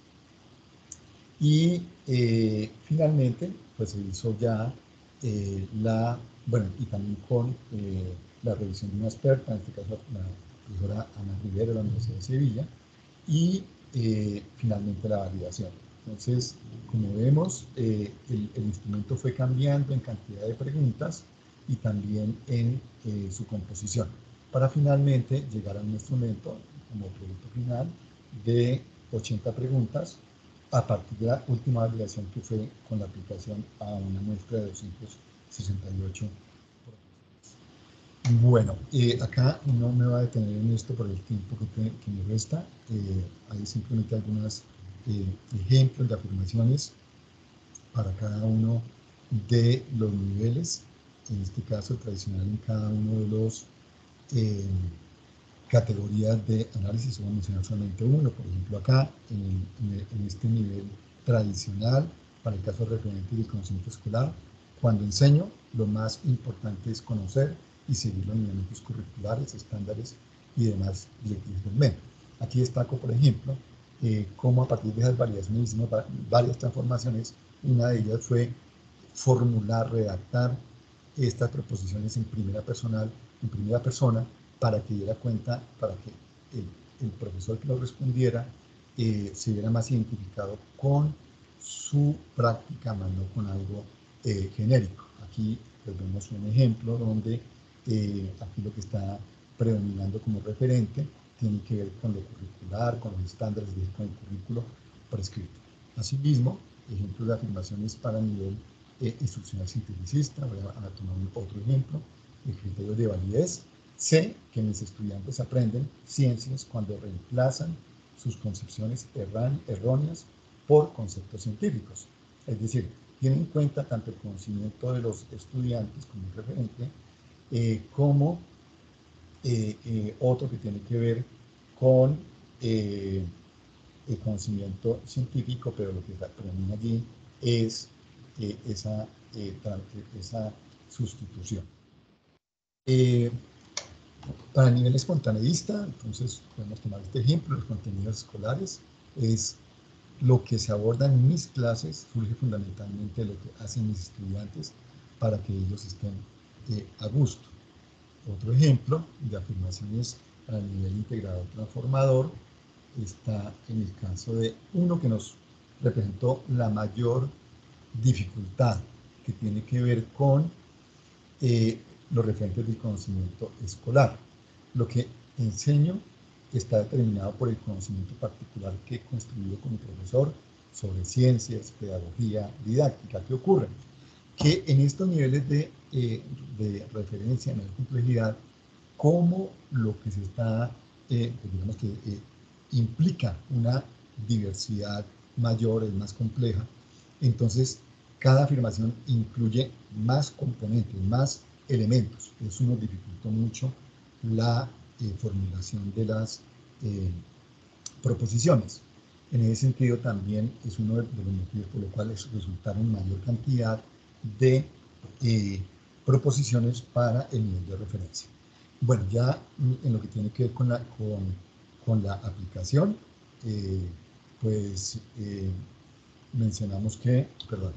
y eh, finalmente pues se hizo ya eh, la, bueno, y también con eh, la revisión de una experta, en este caso la profesora Ana Rivera de la Universidad de Sevilla, y eh, finalmente la validación. Entonces, como vemos, eh, el, el instrumento fue cambiando en cantidad de preguntas y también en eh, su composición, para finalmente llegar a un instrumento como producto final de ochenta preguntas a partir de la última validación que fue con la aplicación a una muestra de doscientos sesenta y ocho. Bueno, eh, acá no me va a detener en esto por el tiempo que, te, que me resta. Eh, hay simplemente algunos eh, ejemplos de afirmaciones para cada uno de los niveles. En este caso, tradicional en cada uno de los eh, categorías de análisis. Voy a mencionar solamente uno. Por ejemplo, acá, en, en, en este nivel tradicional, para el caso referente del conocimiento escolar, cuando enseño, lo más importante es conocer y seguir los lineamientos curriculares, estándares y demás directivas del medio. Aquí destaco, por ejemplo, eh, cómo a partir de esas variaciones hicimos varias transformaciones. Una de ellas fue formular, redactar estas proposiciones en primera personal, en primera persona, para que diera cuenta, para que el, el profesor que lo respondiera eh, se viera más identificado con su práctica, más no con algo eh, genérico. Aquí pues, vemos un ejemplo donde eh, aquí lo que está predominando como referente tiene que ver con lo curricular, con los estándares de con el currículo prescrito. Asimismo, ejemplos de afirmaciones para nivel eh, instruccional cientificista, voy a, a tomar otro ejemplo, el criterio de validez. Sé que mis estudiantes aprenden ciencias cuando reemplazan sus concepciones erran, erróneas por conceptos científicos. Es decir, tienen en cuenta tanto el conocimiento de los estudiantes como un referente, eh, como eh, eh, otro que tiene que ver con eh, el conocimiento científico, pero lo que predomina allí es eh, esa, eh, esa sustitución. Eh, para nivel espontaneísta, entonces podemos tomar este ejemplo, los contenidos escolares, es lo que se aborda en mis clases, surge fundamentalmente de lo que hacen mis estudiantes para que ellos estén eh, a gusto. Otro ejemplo de afirmaciones a nivel integrador transformador está en el caso de uno que nos representó la mayor dificultad, que tiene que ver con eh, los referentes del conocimiento escolar. Lo que enseño está determinado por el conocimiento particular que he construido con mi profesor sobre ciencias, pedagogía, didáctica. ¿Qué ocurre? Que en estos niveles de, eh, de referencia, en la complejidad, como lo que se está, eh, pues digamos que eh, implica una diversidad mayor, es más compleja, entonces cada afirmación incluye más componentes, más elementos. Eso nos dificultó mucho la eh, formulación de las eh, proposiciones. En ese sentido también es uno de los motivos por los cuales resultaron mayor cantidad de eh, proposiciones para el nivel de referencia. Bueno, ya en lo que tiene que ver con la, con, con la aplicación, eh, pues eh, mencionamos que, perdón,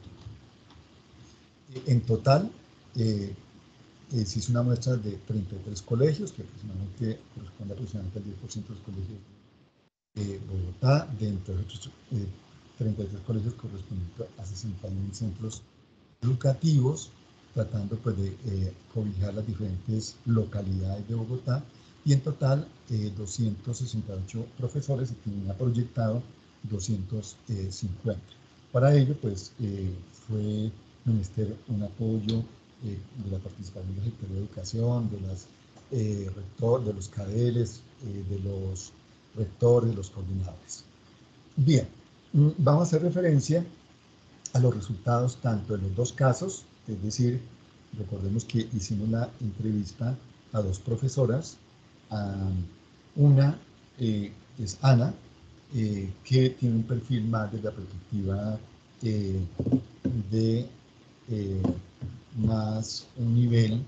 en total eh, eh, se hizo una muestra de treinta y tres colegios, que aproximadamente corresponde aproximadamente al diez por ciento de los colegios de Bogotá, dentro de estos eh, treinta y tres colegios correspondientes a sesenta y uno centros educativos, tratando pues, de eh, cobijar las diferentes localidades de Bogotá, y en total eh, doscientos sesenta y ocho profesores se tenía proyectado doscientos cincuenta. Para ello, pues, eh, fue menester un apoyo eh, de la participación del sector de educación, de, las, eh, rector, de los cadeles, eh, de los rectores, de los coordinadores. Bien, vamos a hacer referencia a los resultados tanto en los dos casos, es decir, recordemos que hicimos la entrevista a dos profesoras, a una eh, es Ana, eh, que tiene un perfil más desde la perspectiva eh, de eh, más un nivel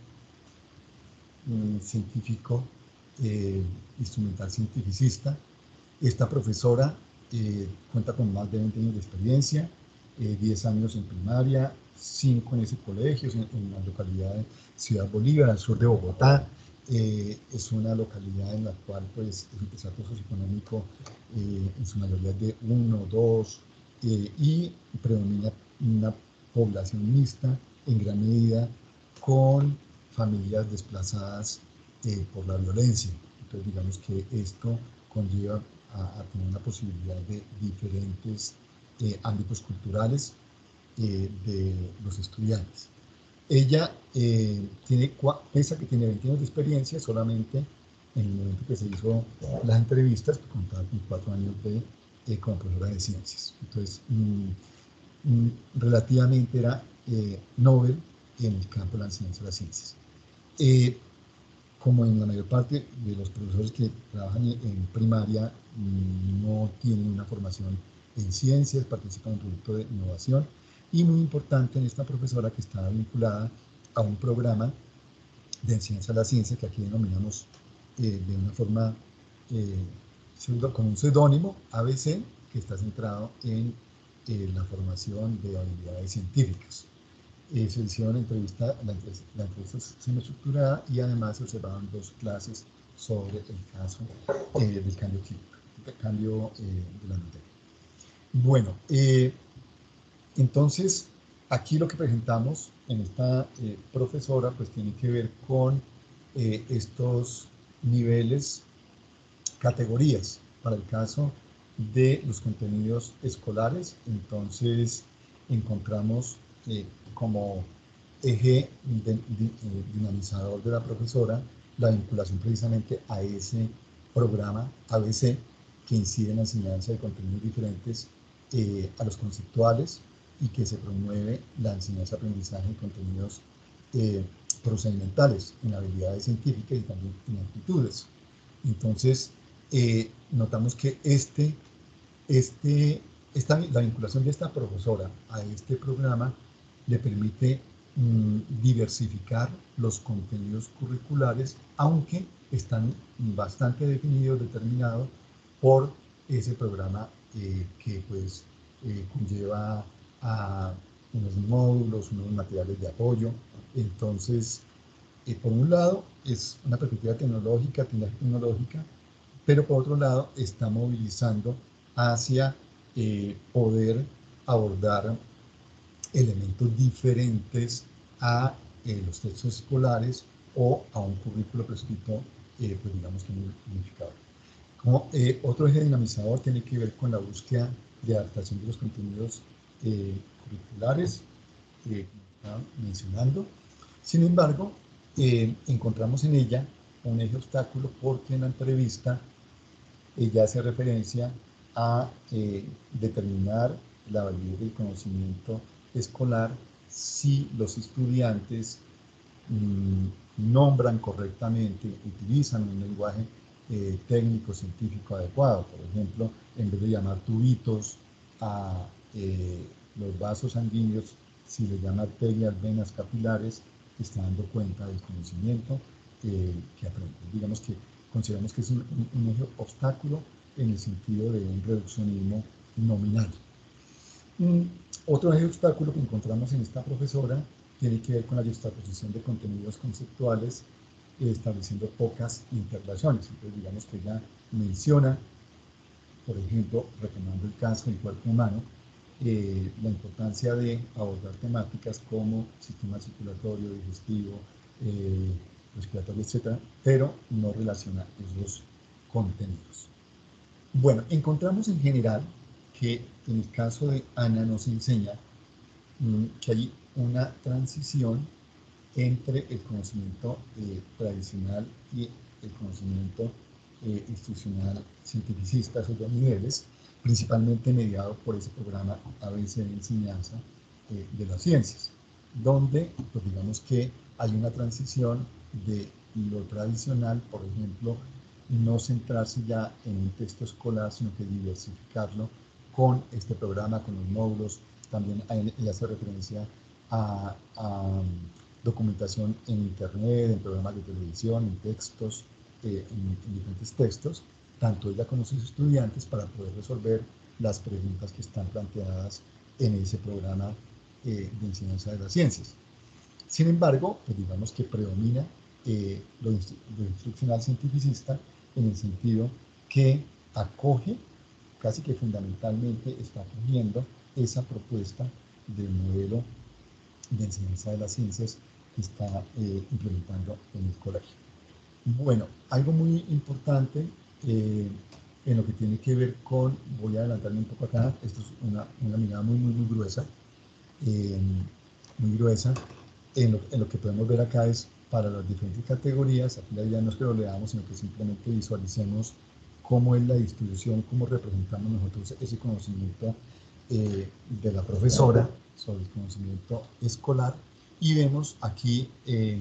um, científico, eh, instrumental cientificista. Esta profesora eh, cuenta con más de veinte años de experiencia, eh, diez años en primaria, cinco en ese colegio, en, en la localidad de Ciudad Bolívar, al sur de Bogotá. Eh, es una localidad en la cual pues, el estrato socioeconómico eh, en su mayoría es de uno, dos, eh, y predomina una población mixta en gran medida con familias desplazadas eh, por la violencia. Entonces digamos que esto conlleva a, a tener una posibilidad de diferentes eh, ámbitos culturales eh, de los estudiantes. Ella eh, tiene, pese a que tiene veinte años de experiencia, solamente en el momento que se hizo las entrevistas, pues, contaba con cuatro años de, eh, como profesora de ciencias. Entonces, mmm, mmm, relativamente era eh, Nobel en el campo de la enseñanza de las ciencias. Eh, como en la mayor parte de los profesores que trabajan en primaria no tienen una formación en ciencias, participan en un proyecto de innovación, y muy importante en esta profesora que está vinculada a un programa de enseñanza de la ciencia que aquí denominamos eh, de una forma eh, con un seudónimo A B C, que está centrado en eh, la formación de habilidades científicas. Eh, se hicieron entrevista, la, la entrevista semiestructurada y además se observaron dos clases sobre el caso eh, del cambio químico, del cambio eh, de la materia. Bueno, eh, entonces aquí lo que presentamos en esta eh, profesora pues tiene que ver con eh, estos niveles, categorías para el caso de los contenidos escolares. Entonces encontramos eh, como eje de, de, de, dinamizador de la profesora la vinculación precisamente a ese programa A B C que incide en la enseñanza de contenidos diferentes eh, a los conceptuales y que se promueve la enseñanza-aprendizaje de contenidos eh, procedimentales en habilidades científicas y también en actitudes. Entonces, eh, notamos que este, este, esta, la vinculación de esta profesora a este programa le permite mmm, diversificar los contenidos curriculares, aunque están bastante definidos, determinados por ese programa eh, que pues eh, conlleva a unos módulos, unos materiales de apoyo. Entonces, eh, por un lado, es una perspectiva tecnológica, tecnológica, pero por otro lado está movilizando hacia eh, poder abordar elementos diferentes a eh, los textos escolares o a un currículo prescrito, eh, pues digamos que muy unificado. Como, eh, otro eje dinamizador tiene que ver con la búsqueda de adaptación de los contenidos eh, curriculares, eh, como estaba mencionando. Sin embargo, eh, encontramos en ella un eje obstáculo porque en la entrevista ella hace referencia a eh, determinar la validez del conocimiento escolar si los estudiantes mmm, nombran correctamente, utilizan un lenguaje eh, técnico, científico adecuado. Por ejemplo, en vez de llamar tubitos a eh, los vasos sanguíneos, si le llama arterias, venas, capilares, está dando cuenta del conocimiento eh, que aprende. Digamos que consideramos que es un, un, un eje obstáculo en el sentido de un reduccionismo nominal. Un, otro eje obstáculo que encontramos en esta profesora tiene que ver con la juxtaposición de contenidos conceptuales, eh, estableciendo pocas interrelaciones. Entonces, digamos que ella menciona, por ejemplo, retomando el caso del cuerpo humano, eh, la importancia de abordar temáticas como sistema circulatorio, digestivo, eh, respiratorio, etcétera, pero no relaciona esos contenidos. Bueno, encontramos en general que en el caso de Ana nos enseña mmm, que hay una transición entre el conocimiento eh, tradicional y el conocimiento eh, instruccional cientificista, esos dos niveles, principalmente mediado por ese programa A B C de enseñanza eh, de las ciencias, donde pues digamos que hay una transición de lo tradicional, por ejemplo, no centrarse ya en un texto escolar, sino que diversificarlo con este programa, con los módulos. También ella hace referencia a, a documentación en internet, en programas de televisión, en textos, eh, en, en diferentes textos, tanto ella como sus estudiantes, para poder resolver las preguntas que están planteadas en ese programa eh, de enseñanza de las ciencias. Sin embargo, pues digamos que predomina eh, lo, instru lo instruccional cientificista en el sentido que acoge, casi que fundamentalmente está acogiendo esa propuesta del modelo de enseñanza de las ciencias que está eh, implementando en el colegio. Bueno, algo muy importante eh, en lo que tiene que ver con, voy a adelantarme un poco acá, esto es una, una mirada muy, muy, muy gruesa, eh, muy gruesa, en lo, en lo que podemos ver acá es para las diferentes categorías. Aquí la idea no es que lo leamos, sino que simplemente visualicemos cómo es la distribución, cómo representamos nosotros ese conocimiento eh, de la profesora sobre el conocimiento escolar, y vemos aquí eh,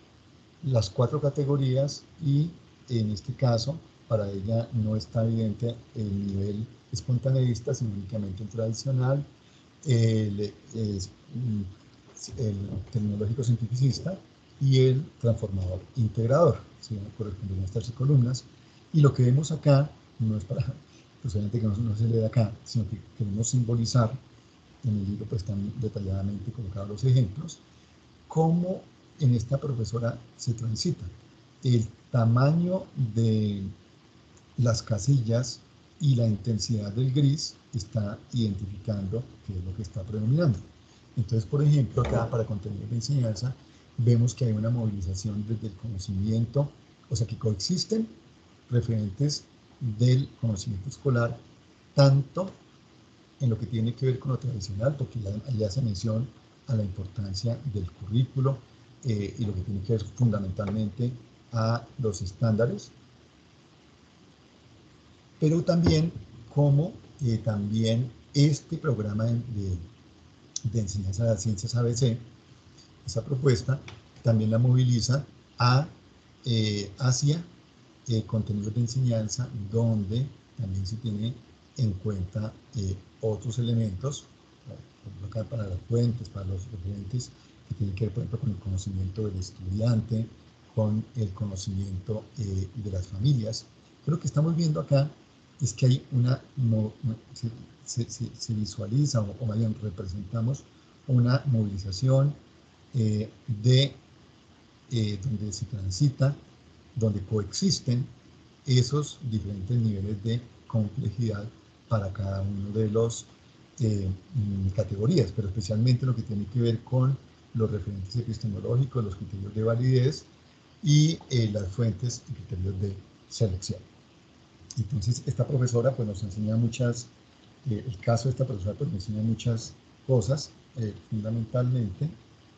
las cuatro categorías, y en este caso para ella no está evidente el nivel espontaneista, sino únicamente el tradicional, el, es, el tecnológico cientificista y el transformador integrador. ¿Sí? Corresponden a estas columnas. Y lo que vemos acá no es para, pues obviamente que no, no se lee acá, sino que queremos simbolizar, en el libro pues están detalladamente colocados los ejemplos, cómo en esta profesora se transita. El tamaño de las casillas y la intensidad del gris está identificando qué es lo que está predominando. Entonces, por ejemplo, acá para contenidos de enseñanza, vemos que hay una movilización desde el conocimiento, o sea que coexisten referentes del conocimiento escolar, tanto en lo que tiene que ver con lo tradicional, porque ya, ya hace mención a la importancia del currículo eh, y lo que tiene que ver fundamentalmente a los estándares, pero también como eh, también este programa de, de, de enseñanza de las ciencias A B C, esa propuesta, también la moviliza a, eh, hacia eh, contenidos de enseñanza donde también se tiene en cuenta eh, otros elementos, acá para las fuentes, para los referentes, que tienen que ver, por ejemplo, con el conocimiento del estudiante, con el conocimiento eh, de las familias. Pero lo que estamos viendo acá es que hay una, se, se, se, se visualiza o, o bien representamos una movilización eh, de eh, donde se transita, donde coexisten esos diferentes niveles de complejidad para cada uno de los eh, categorías, pero especialmente lo que tiene que ver con los referentes epistemológicos, los criterios de validez y eh, las fuentes y criterios de selección. Entonces, esta profesora pues nos enseña muchas, eh, el caso de esta profesora pues nos enseña muchas cosas, eh, fundamentalmente,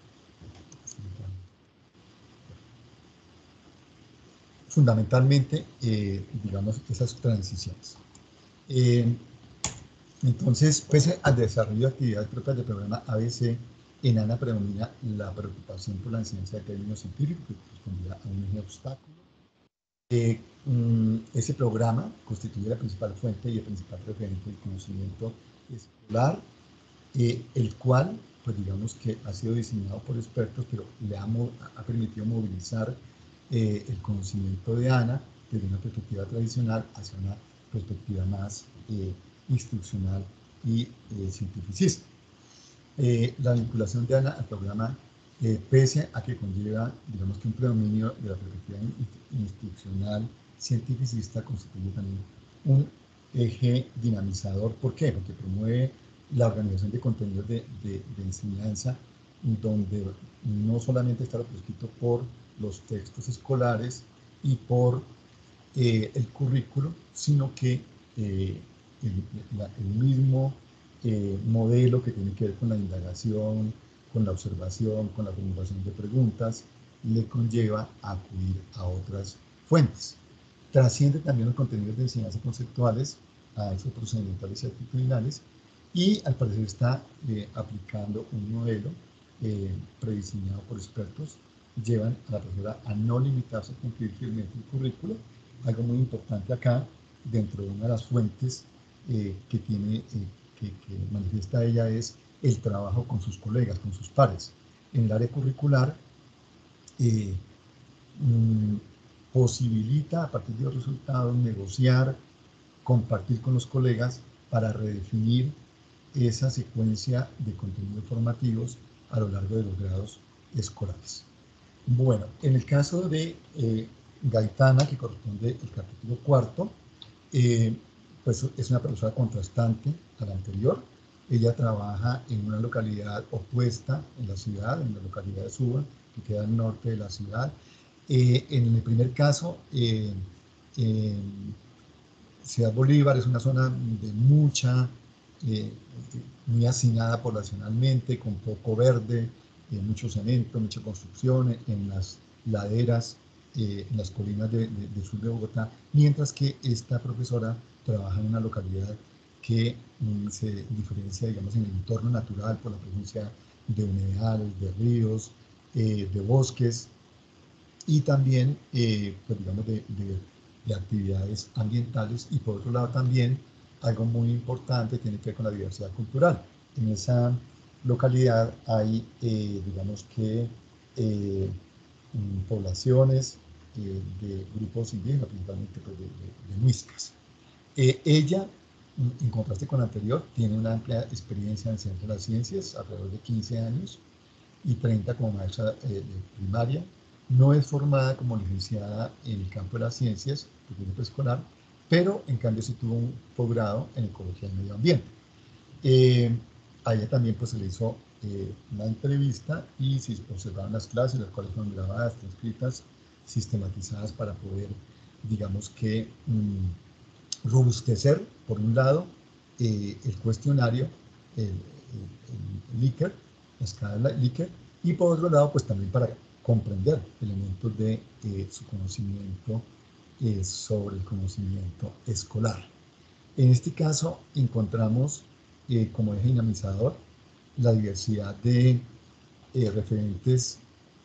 fundamentalmente, eh, digamos, esas transiciones. Eh, entonces, pese al desarrollo de actividades propias del programa A B C, en ANA predomina la preocupación por la enseñanza de términos científicos, que correspondía a un eje obstáculo. Eh, um, ese programa constituye la principal fuente y el principal referente del conocimiento escolar, eh, el cual, pues digamos que ha sido diseñado por expertos, pero le ha, ha permitido movilizar eh, el conocimiento de ANA desde una perspectiva tradicional hacia una perspectiva más eh, instruccional y eh, cientificista. Eh, la vinculación de ANA al programa, eh, pese a que conlleva, digamos que un predominio de la perspectiva instruccional cientificista, constituye también un eje dinamizador. ¿Por qué? Porque promueve la organización de contenidos de, de, de enseñanza, donde no solamente está lo prescrito por los textos escolares y por eh, el currículo, sino que eh, el, la, el mismo eh, modelo que tiene que ver con la indagación, con la observación, con la formulación de preguntas, le conlleva a acudir a otras fuentes. Trasciende también los contenidos de enseñanza conceptuales a esos procedimentales y actitudinales, y al parecer está eh, aplicando un modelo eh, prediseñado por expertos, llevan a la profesora a no limitarse a cumplir fielmente el currículo. Algo muy importante acá, dentro de una de las fuentes eh, que tiene, eh, que, que manifiesta ella, es el trabajo con sus colegas, con sus pares. En el área curricular, eh, mmm, posibilita a partir de los resultados negociar, compartir con los colegas para redefinir esa secuencia de contenidos formativos a lo largo de los grados escolares. Bueno, en el caso de eh, Gaitana, que corresponde al capítulo cuarto, eh, pues es una profesora contrastante a la anterior. Ella trabaja en una localidad opuesta en la ciudad, en la localidad de Suba, que queda al norte de la ciudad. Eh, en el primer caso, eh, eh, Ciudad Bolívar es una zona de mucha, eh, muy hacinada poblacionalmente, con poco verde, eh, mucho cemento, mucha construcción en las laderas, eh, en las colinas del de, de sur de Bogotá, mientras que esta profesora trabaja en una localidad que mm, se diferencia, digamos, en el entorno natural por la presencia de humedales, de ríos, eh, de bosques, y también, eh, pues digamos, de, de, de actividades ambientales. Y por otro lado también, algo muy importante tiene que ver con la diversidad cultural. en esa localidad hay, eh, digamos que, eh, poblaciones eh, de grupos indígenas, principalmente pues, de, de, de muiscas. Eh, ella, en contraste con la anterior, tiene una amplia experiencia en el Centro de las Ciencias, alrededor de quince años, y treinta como maestra eh, de primaria. No es formada como licenciada en el campo de las ciencias, porque es preescolar, pero en cambio sí tuvo un posgrado en Ecología y Medio Ambiente. Eh, a ella también pues, se le hizo eh, una entrevista y se observaron las clases, las cuales fueron grabadas, transcritas, sistematizadas para poder, digamos que, mmm, robustecer, por un lado, eh, el cuestionario, el, el, el Likert, la escala Likert, y por otro lado, pues también para comprender elementos de eh, su conocimiento eh, sobre el conocimiento escolar. En este caso encontramos eh, como eje dinamizador la diversidad de eh, referentes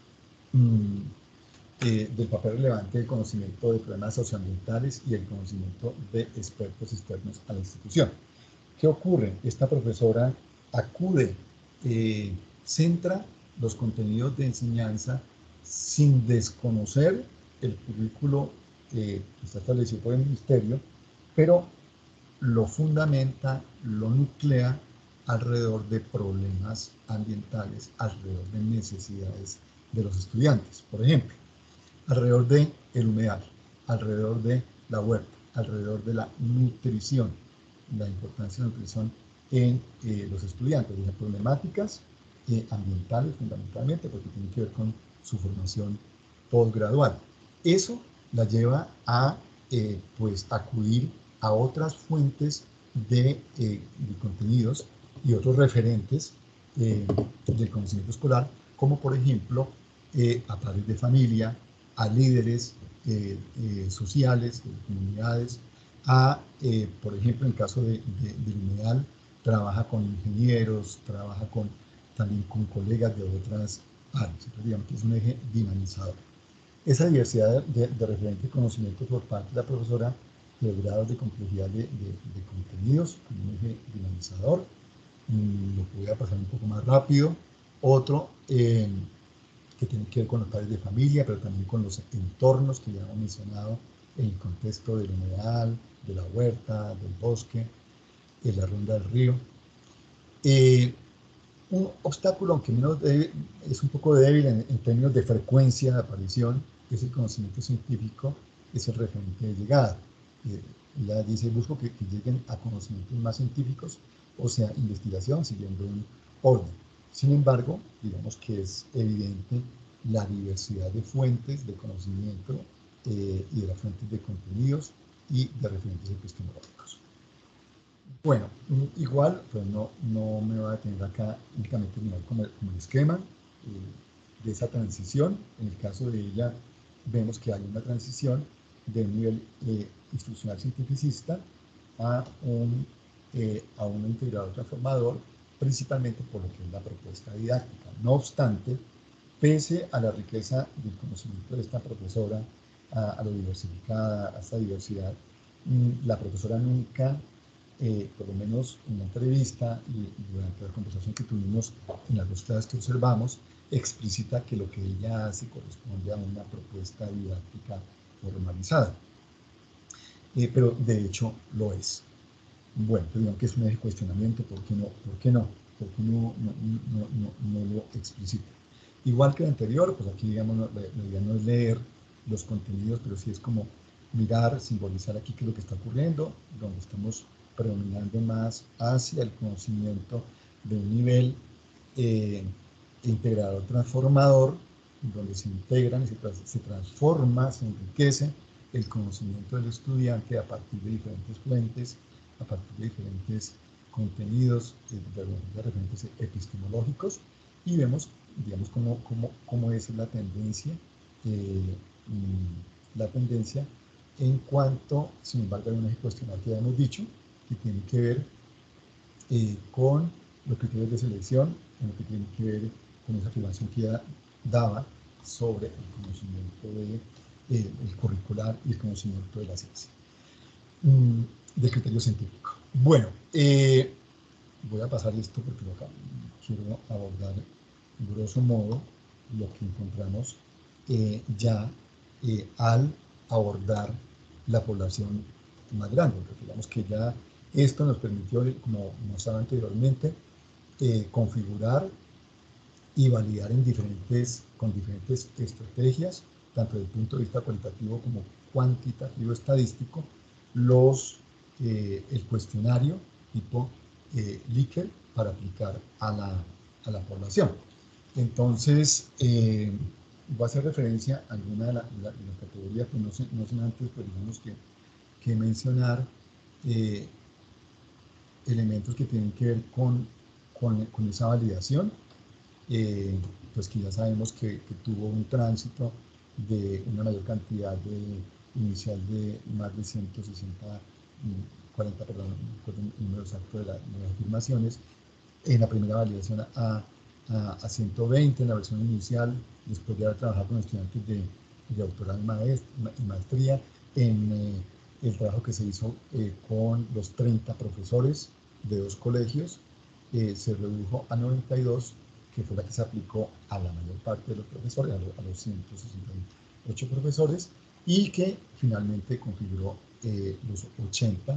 mmm, eh, del papel relevante del conocimiento de problemas socioambientales y el conocimiento de expertos externos a la institución. ¿Qué ocurre? Esta profesora acude, eh, centra los contenidos de enseñanza sin desconocer el currículo eh, que está establecido por el ministerio, pero lo fundamenta, lo nuclea alrededor de problemas ambientales, alrededor de necesidades de los estudiantes. Por ejemplo, alrededor del humedal, alrededor de la huerta, alrededor de la nutrición, la importancia de la nutrición en eh, los estudiantes, de las problemáticas eh, ambientales fundamentalmente, porque tiene que ver con su formación postgradual. Eso la lleva a eh, pues, acudir a otras fuentes de, eh, de contenidos y otros referentes eh, del conocimiento escolar, como por ejemplo eh, a padres de familia, a líderes eh, eh, sociales, de comunidades, a, eh, por ejemplo, en el caso de, de, del humedal, trabaja con ingenieros, trabaja con, también con colegas de otras áreas. Entonces, digamos que es un eje dinamizador. Esa diversidad de, de referente de conocimiento por parte de la profesora, los grados de complejidad de, de, de contenidos, como un eje dinamizador, mm, lo voy a pasar un poco más rápido. Otro, eh, que tiene que ver con los padres de familia, pero también con los entornos que ya hemos mencionado en el contexto del humedal, de la huerta, del bosque, de la ronda del río. Eh, un obstáculo, aunque menos débil, es un poco débil en, en términos de frecuencia de aparición, es el conocimiento científico, es el referente de llegada. Eh, ella dice, busco que, que lleguen a conocimientos más científicos, o sea, investigación siguiendo un orden. Sin embargo, digamos que es evidente la diversidad de fuentes de conocimiento eh, y de las fuentes de contenidos y de referentes epistemológicos. Bueno, igual, pues no, no me voy a detener acá únicamente como, como el esquema eh, de esa transición. En el caso de ella, vemos que hay una transición de un nivel eh, institucional cientificista a un, eh, a un integrador transformador, principalmente por lo que es la propuesta didáctica. No obstante, pese a la riqueza del conocimiento de esta profesora, a, a lo diversificada, a esta diversidad, la profesora nunca, eh, por lo menos en la entrevista y durante la conversación que tuvimos en las dos clases que observamos, explicita que lo que ella hace corresponde a una propuesta didáctica formalizada. Eh, pero de hecho lo es. Bueno, digamos que es un cuestionamiento, ¿por qué no? ¿Por qué no? ¿Por qué no, no, no, no, no lo explicita? Igual que el anterior, pues aquí digamos, la, la idea no es leer los contenidos, pero sí es como mirar, simbolizar aquí qué es lo que está ocurriendo, donde estamos predominando más hacia el conocimiento de un nivel eh, integrador transformador, donde se integran y se, se transforma, se enriquece el conocimiento del estudiante a partir de diferentes fuentes, a partir de diferentes contenidos, de, de referentes epistemológicos, y vemos, digamos, cómo, cómo, cómo es la tendencia, eh, la tendencia en cuanto, sin embargo, hay una cuestional que ya hemos dicho, que tiene que ver eh, con los criterios de selección, en lo que tiene que ver con esa afirmación que ya daba sobre el conocimiento de, eh, el curricular y el conocimiento de la ciencia, mm, del criterio científico. Bueno, eh, voy a pasar esto porque acá quiero abordar grosso modo lo que encontramos eh, ya eh, al abordar la población más grande, porque digamos que ya esto nos permitió, como mostraba anteriormente, eh, configurar y validar en diferentes, con diferentes estrategias, tanto desde el punto de vista cualitativo como cuantitativo estadístico, los, eh, el cuestionario tipo eh, Likert para aplicar a la, a la población. Entonces, eh, voy a hacer referencia a alguna de, la, de, la, de las categorías que no sé, no sé antes, pero digamos que, que mencionar eh, elementos que tienen que ver con, con, con esa validación. Eh, pues que ya sabemos que, que tuvo un tránsito de una mayor cantidad de inicial de más de ciento sesenta, cuarenta, perdón, el número exacto de, la, de las afirmaciones, en la primera validación a, a, a ciento veinte en la versión inicial, después de haber trabajado con estudiantes de, de doctorado y, maest, y maestría, en eh, el trabajo que se hizo eh, con los treinta profesores de dos colegios, eh, se redujo a noventa y dos, que fue la que se aplicó a la mayor parte de los profesores, a, lo, a los ciento sesenta y ocho profesores, y que finalmente configuró eh, los ochenta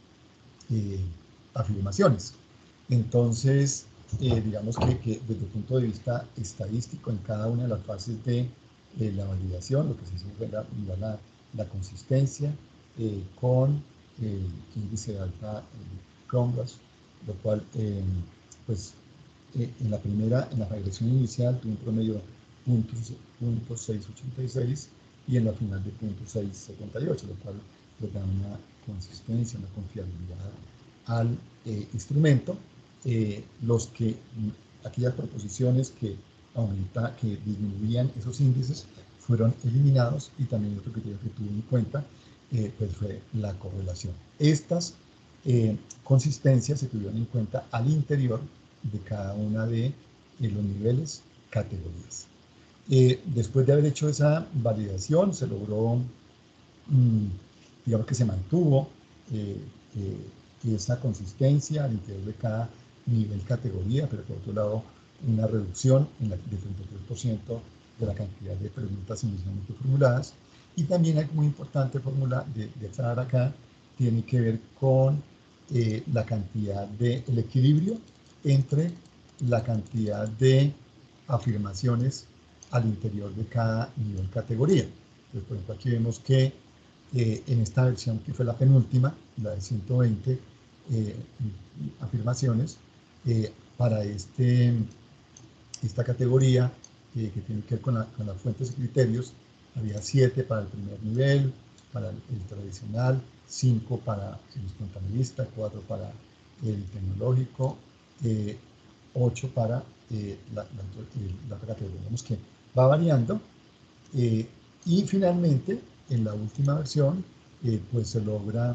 eh, afirmaciones. Entonces, eh, digamos que, que desde el punto de vista estadístico, en cada una de las fases de eh, la validación, lo que se hizo fue la, la, la consistencia eh, con el índice de alta eh, Cronbach, lo cual, eh, pues, eh, en la primera, en la regresión inicial, tuvo un promedio de punto seiscientos ochenta y seis y en la final de punto seiscientos setenta y ocho, lo cual le da una consistencia, una confiabilidad al eh, instrumento. Eh, los que, aquellas proposiciones que, aumenta, que disminuían esos índices fueron eliminados, y también otro criterio que tuve en cuenta eh, pues fue la correlación. Estas eh, consistencias se tuvieron en cuenta al interior de cada una de eh, los niveles, categorías. Eh, después de haber hecho esa validación, se logró, mmm, digamos que se mantuvo eh, eh, esa consistencia al interior de cada nivel, categoría, pero por otro lado, una reducción en la, del treinta y tres por ciento de la cantidad de preguntas inicialmente formuladas. Y también algo muy importante formula, de, de aclarar acá, tiene que ver con eh, la cantidad de, el equilibrio entre la cantidad de afirmaciones al interior de cada nivel, categoría. Entonces, por ejemplo, aquí vemos que eh, en esta versión, que fue la penúltima, la de ciento veinte eh, afirmaciones, eh, para este, esta categoría eh, que tiene que ver con, la, con las fuentes y criterios, había siete para el primer nivel, para el, el tradicional, cinco para el espontaneista, cuatro para el tecnológico, eh, ocho para eh, la, la, la otra categoría. Vemos que va variando eh, y finalmente en la última versión eh, pues se logra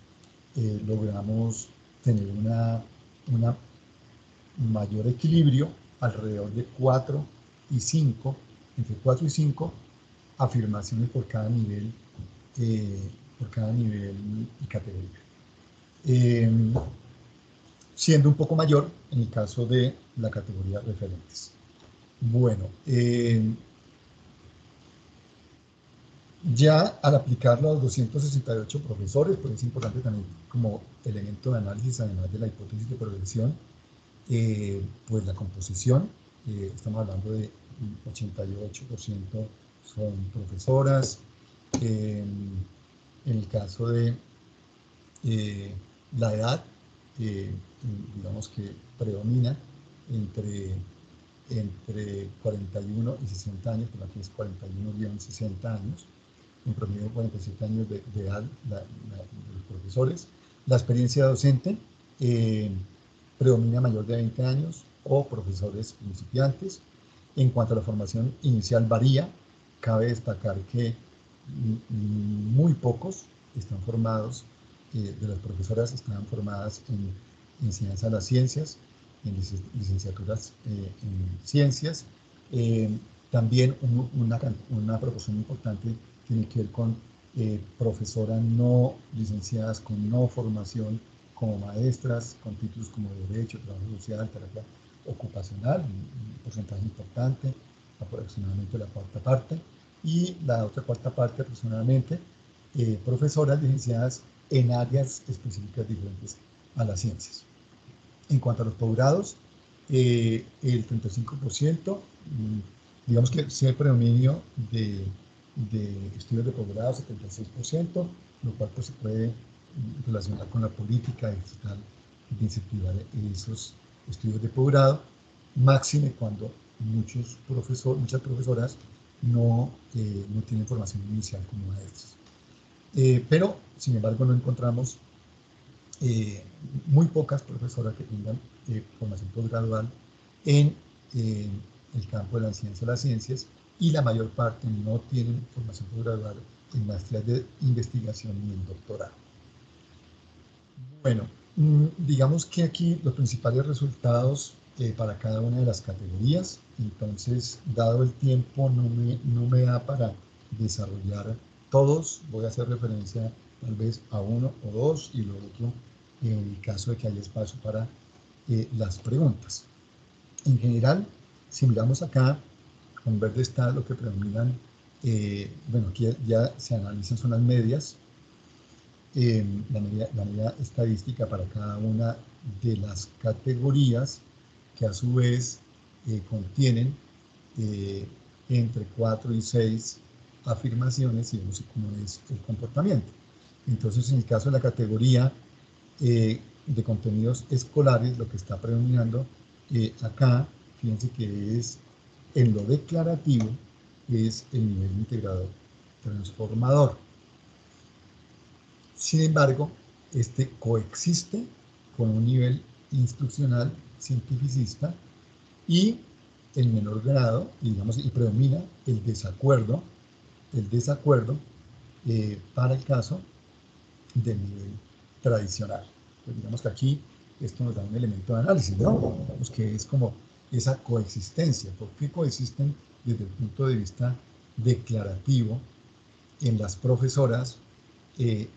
eh, logramos tener una, una mayor equilibrio alrededor de cuatro y cinco, entre cuatro y cinco afirmaciones por cada nivel, eh, por cada nivel y categoría. Eh, siendo un poco mayor en el caso de la categoría referentes. Bueno, eh, ya al aplicarlo a los doscientos sesenta y ocho profesores, pues es importante también como elemento de análisis, además de la hipótesis de progresión, eh, pues la composición, eh, estamos hablando de ochenta y ocho por ciento son profesoras. Eh, en el caso de eh, la edad, eh, digamos que predomina entre, entre cuarenta y uno y sesenta años, por aquí es cuarenta y uno a sesenta años, en promedio cuarenta y siete años de, de edad la, la, de los profesores. La experiencia docente eh, predomina mayor de veinte años o profesores principiantes. En cuanto a la formación inicial varía, cabe destacar que muy pocos están formados, eh, de las profesoras están formadas en enseñanza de las ciencias, en licenciaturas eh, en ciencias. Eh, también un, una, una proporción importante tiene que ver con eh, profesoras no licenciadas, con no formación como maestras, con títulos como Derecho, Trabajo Social, Terapia Ocupacional, un porcentaje importante, aproximadamente la cuarta parte, y la otra cuarta parte aproximadamente, eh, profesoras licenciadas en áreas específicas diferentes a las ciencias. En cuanto a los posgrados, eh, el treinta y cinco por ciento, digamos que sí hay predominio de, de estudios de posgrado, setenta y seis por ciento, lo cual pues, se puede relacionar con la política digital de incentivar esos estudios de posgrado, máxime cuando muchos profesor, muchas profesoras no, eh, no tienen formación inicial como maestros. Eh, pero, sin embargo, no encontramos eh, muy pocas profesoras que tengan eh, formación postgradual en eh, el campo de la ciencia o las ciencias, y la mayor parte no tienen formación postgradual en maestrías de investigación ni en doctorado. Bueno, digamos que aquí los principales resultados eh, para cada una de las categorías, entonces, dado el tiempo, no me, no me da para desarrollar todos, voy a hacer referencia tal vez a uno o dos, y lo otro en el caso de que haya espacio para eh, las preguntas. En general, si miramos acá, con verde está lo que predominan, eh, bueno, aquí ya se analizan son las medias, eh, la, media, la media estadística para cada una de las categorías, que a su vez eh, contienen eh, entre cuatro y seis afirmaciones, y vemos cómo es el comportamiento. Entonces, en el caso de la categoría eh, de contenidos escolares, lo que está predominando eh, acá, fíjense que es en lo declarativo, es el nivel integrador transformador. Sin embargo, este coexiste con un nivel instruccional cientificista, y en menor grado, digamos, y predomina el desacuerdo, el desacuerdo eh, para el caso del nivel tradicional. Pues digamos que aquí esto nos da un elemento de análisis, ¿no? Digamos que es como esa coexistencia. ¿Por qué coexisten desde el punto de vista declarativo en las profesoras eh,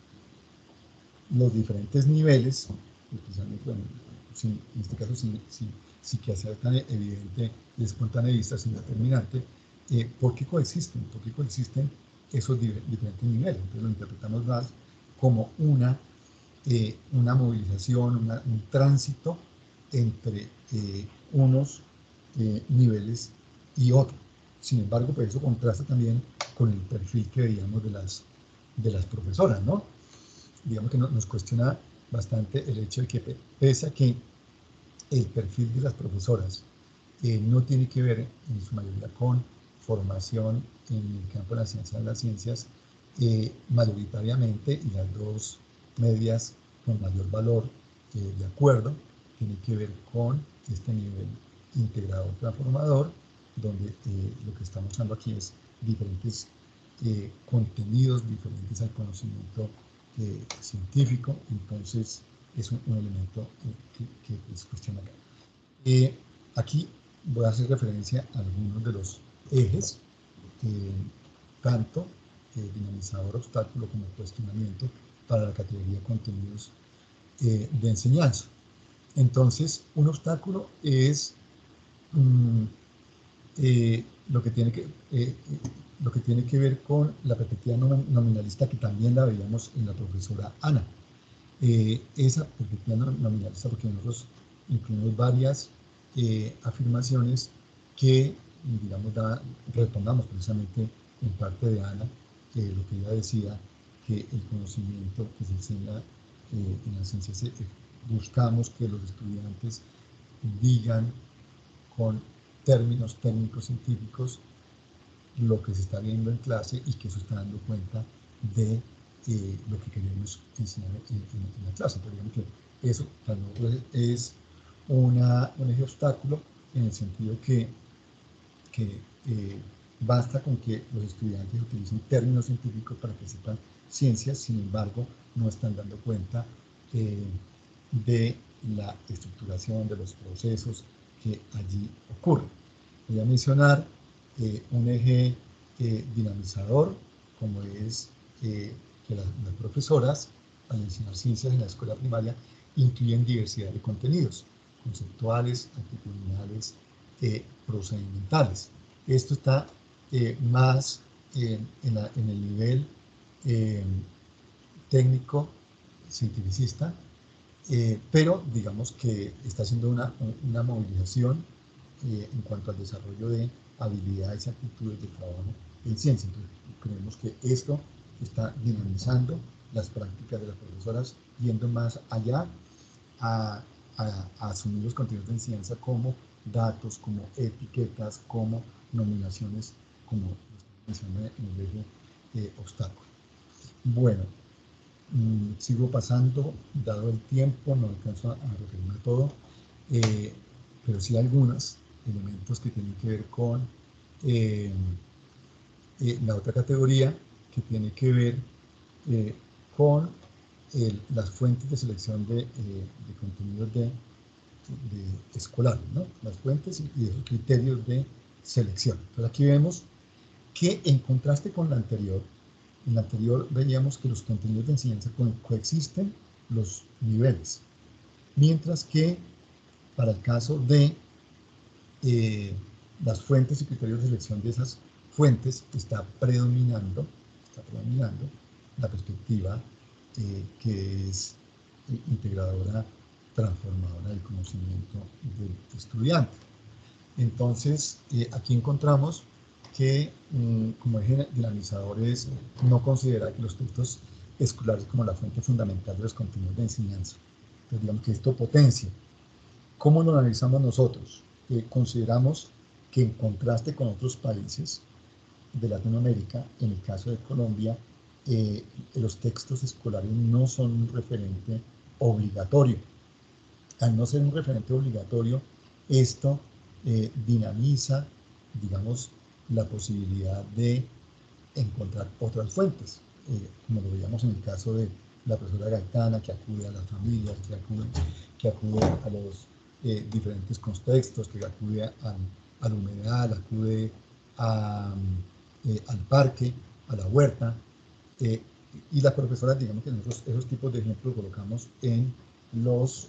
los diferentes niveles, especialmente, bueno, sin, en este caso sin, sin, sin que sea tan evidente y espontaneista, sin determinante, eh, ¿por qué coexisten? ¿Por qué coexisten esos diferentes niveles? Entonces lo interpretamos más como una, eh, una movilización, una, un tránsito entre eh, unos eh, niveles y otros. Sin embargo, pues eso contrasta también con el perfil que veíamos de las, de las profesoras, ¿no? Digamos que nos cuestiona bastante el hecho de que, pese a que el perfil de las profesoras eh, no tiene que ver en su mayoría con formación en el campo de la ciencia de las ciencias, eh, mayoritariamente, y las dos medias con mayor valor eh, de acuerdo, tiene que ver con este nivel integrador transformador, donde eh, lo que estamos usando aquí es diferentes eh, contenidos diferentes al conocimiento eh, científico. Entonces es un, un elemento eh, que, que es cuestión acá. Eh, aquí voy a hacer referencia a algunos de los ejes, eh, tanto eh, dinamizador, obstáculo como cuestionamiento para la categoría de contenidos eh, de enseñanza. Entonces, un obstáculo es mm, eh, lo, que tiene que, eh, lo que tiene que ver con la perspectiva nominalista, que también la veíamos en la profesora Ana. Eh, esa perspectiva nominalista, porque nosotros incluimos varias eh, afirmaciones que, digamos, da, retomamos precisamente en parte de Ana, eh, lo que ella decía, que el conocimiento que se enseña eh, en las ciencias, eh, buscamos que los estudiantes digan con términos técnicos científicos lo que se está viendo en clase, y que eso está dando cuenta de eh, lo que queremos enseñar en, en, en la clase. Por ejemplo, que eso también es una, un eje obstáculo, en el sentido que, que eh, basta con que los estudiantes utilicen términos científicos para que sepan ciencias, sin embargo, no están dando cuenta eh, de la estructuración de los procesos que allí ocurren. Voy a mencionar eh, un eje eh, dinamizador, como es eh, que las, las profesoras al enseñar ciencias en la escuela primaria, incluyen diversidad de contenidos, conceptuales, actitudinales, eh, procedimentales. Esto está eh, más eh, en, la, en el nivel eh, técnico, cientificista, eh, pero digamos que está haciendo una, una movilización eh, en cuanto al desarrollo de habilidades y actitudes de trabajo en ciencia. Entonces, creemos que esto está dinamizando las prácticas de las profesoras, yendo más allá a, a, a asumir los contenidos de enseñanza como datos, como etiquetas, como nominaciones, como mencioné en el eje eh, obstáculo. Bueno, mmm, sigo pasando, dado el tiempo, no alcanzo a, a referirme a todo, eh, pero sí algunos elementos que tienen que ver con eh, eh, la otra categoría, que tiene que ver eh, con el, las fuentes de selección de, eh, de contenidos de, de escolar, ¿no? Las fuentes y, y esos criterios de selección. Entonces aquí vemos que en contraste con la anterior, en la anterior veíamos que los contenidos de enseñanza co coexisten los niveles, mientras que para el caso de eh, las fuentes y criterios de selección de esas fuentes está predominando, está predominando la perspectiva eh, que es eh, integradora, transformadora del conocimiento del estudiante. Entonces, eh, aquí encontramos que mmm, como eje dinamizador es no considerar que los textos escolares como la fuente fundamental de los contenidos de enseñanza. Entonces, digamos que esto potencia. ¿Cómo lo analizamos nosotros? Eh, consideramos que en contraste con otros países de Latinoamérica, en el caso de Colombia, eh, los textos escolares no son un referente obligatorio. Al no ser un referente obligatorio, esto eh, dinamiza, digamos, la posibilidad de encontrar otras fuentes, eh, como lo veíamos en el caso de la profesora Gaitana, que acude a las familias, que acude, que acude a los eh, diferentes contextos, que acude a, a la humedad, acude a, eh, al parque, a la huerta, eh, y las profesoras, digamos que nosotros esos tipos de ejemplos colocamos en los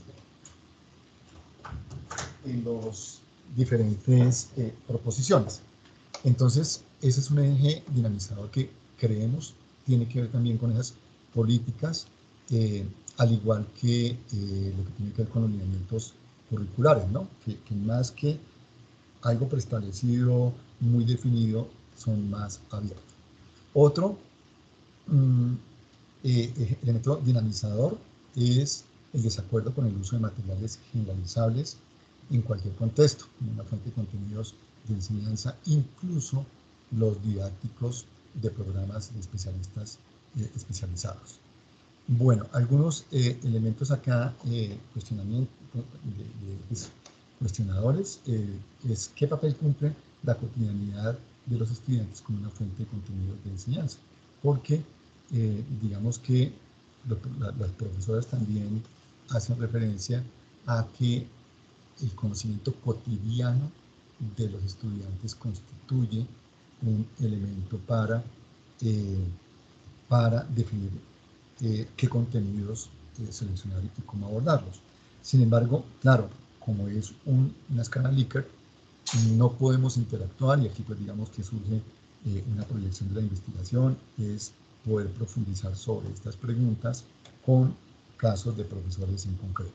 en los diferentes eh, proposiciones. Entonces, ese es un eje dinamizador que creemos tiene que ver también con esas políticas, eh, al igual que eh, lo que tiene que ver con los lineamientos curriculares, ¿no? Que, que más que algo preestablecido, muy definido, son más abiertos. Otro mmm, eh, elemento dinamizador es el desacuerdo con el uso de materiales generalizables en cualquier contexto, en una fuente de contenidos de enseñanza, incluso los didácticos de programas de especialistas eh, especializados. Bueno, algunos eh, elementos acá, eh, cuestionamiento, de, de, pues, cuestionadores, eh, es qué papel cumple la cotidianidad de los estudiantes como una fuente de contenidos de enseñanza, porque eh, digamos que lo, la, las profesoras también hacen referencia a que el conocimiento cotidiano de los estudiantes constituye un elemento para, eh, para definir eh, qué contenidos eh, seleccionar y cómo abordarlos. Sin embargo, claro, como es un, una escala Likert, no podemos interactuar y aquí pues digamos que surge eh, una proyección de la investigación, es poder profundizar sobre estas preguntas con casos de profesores en concreto.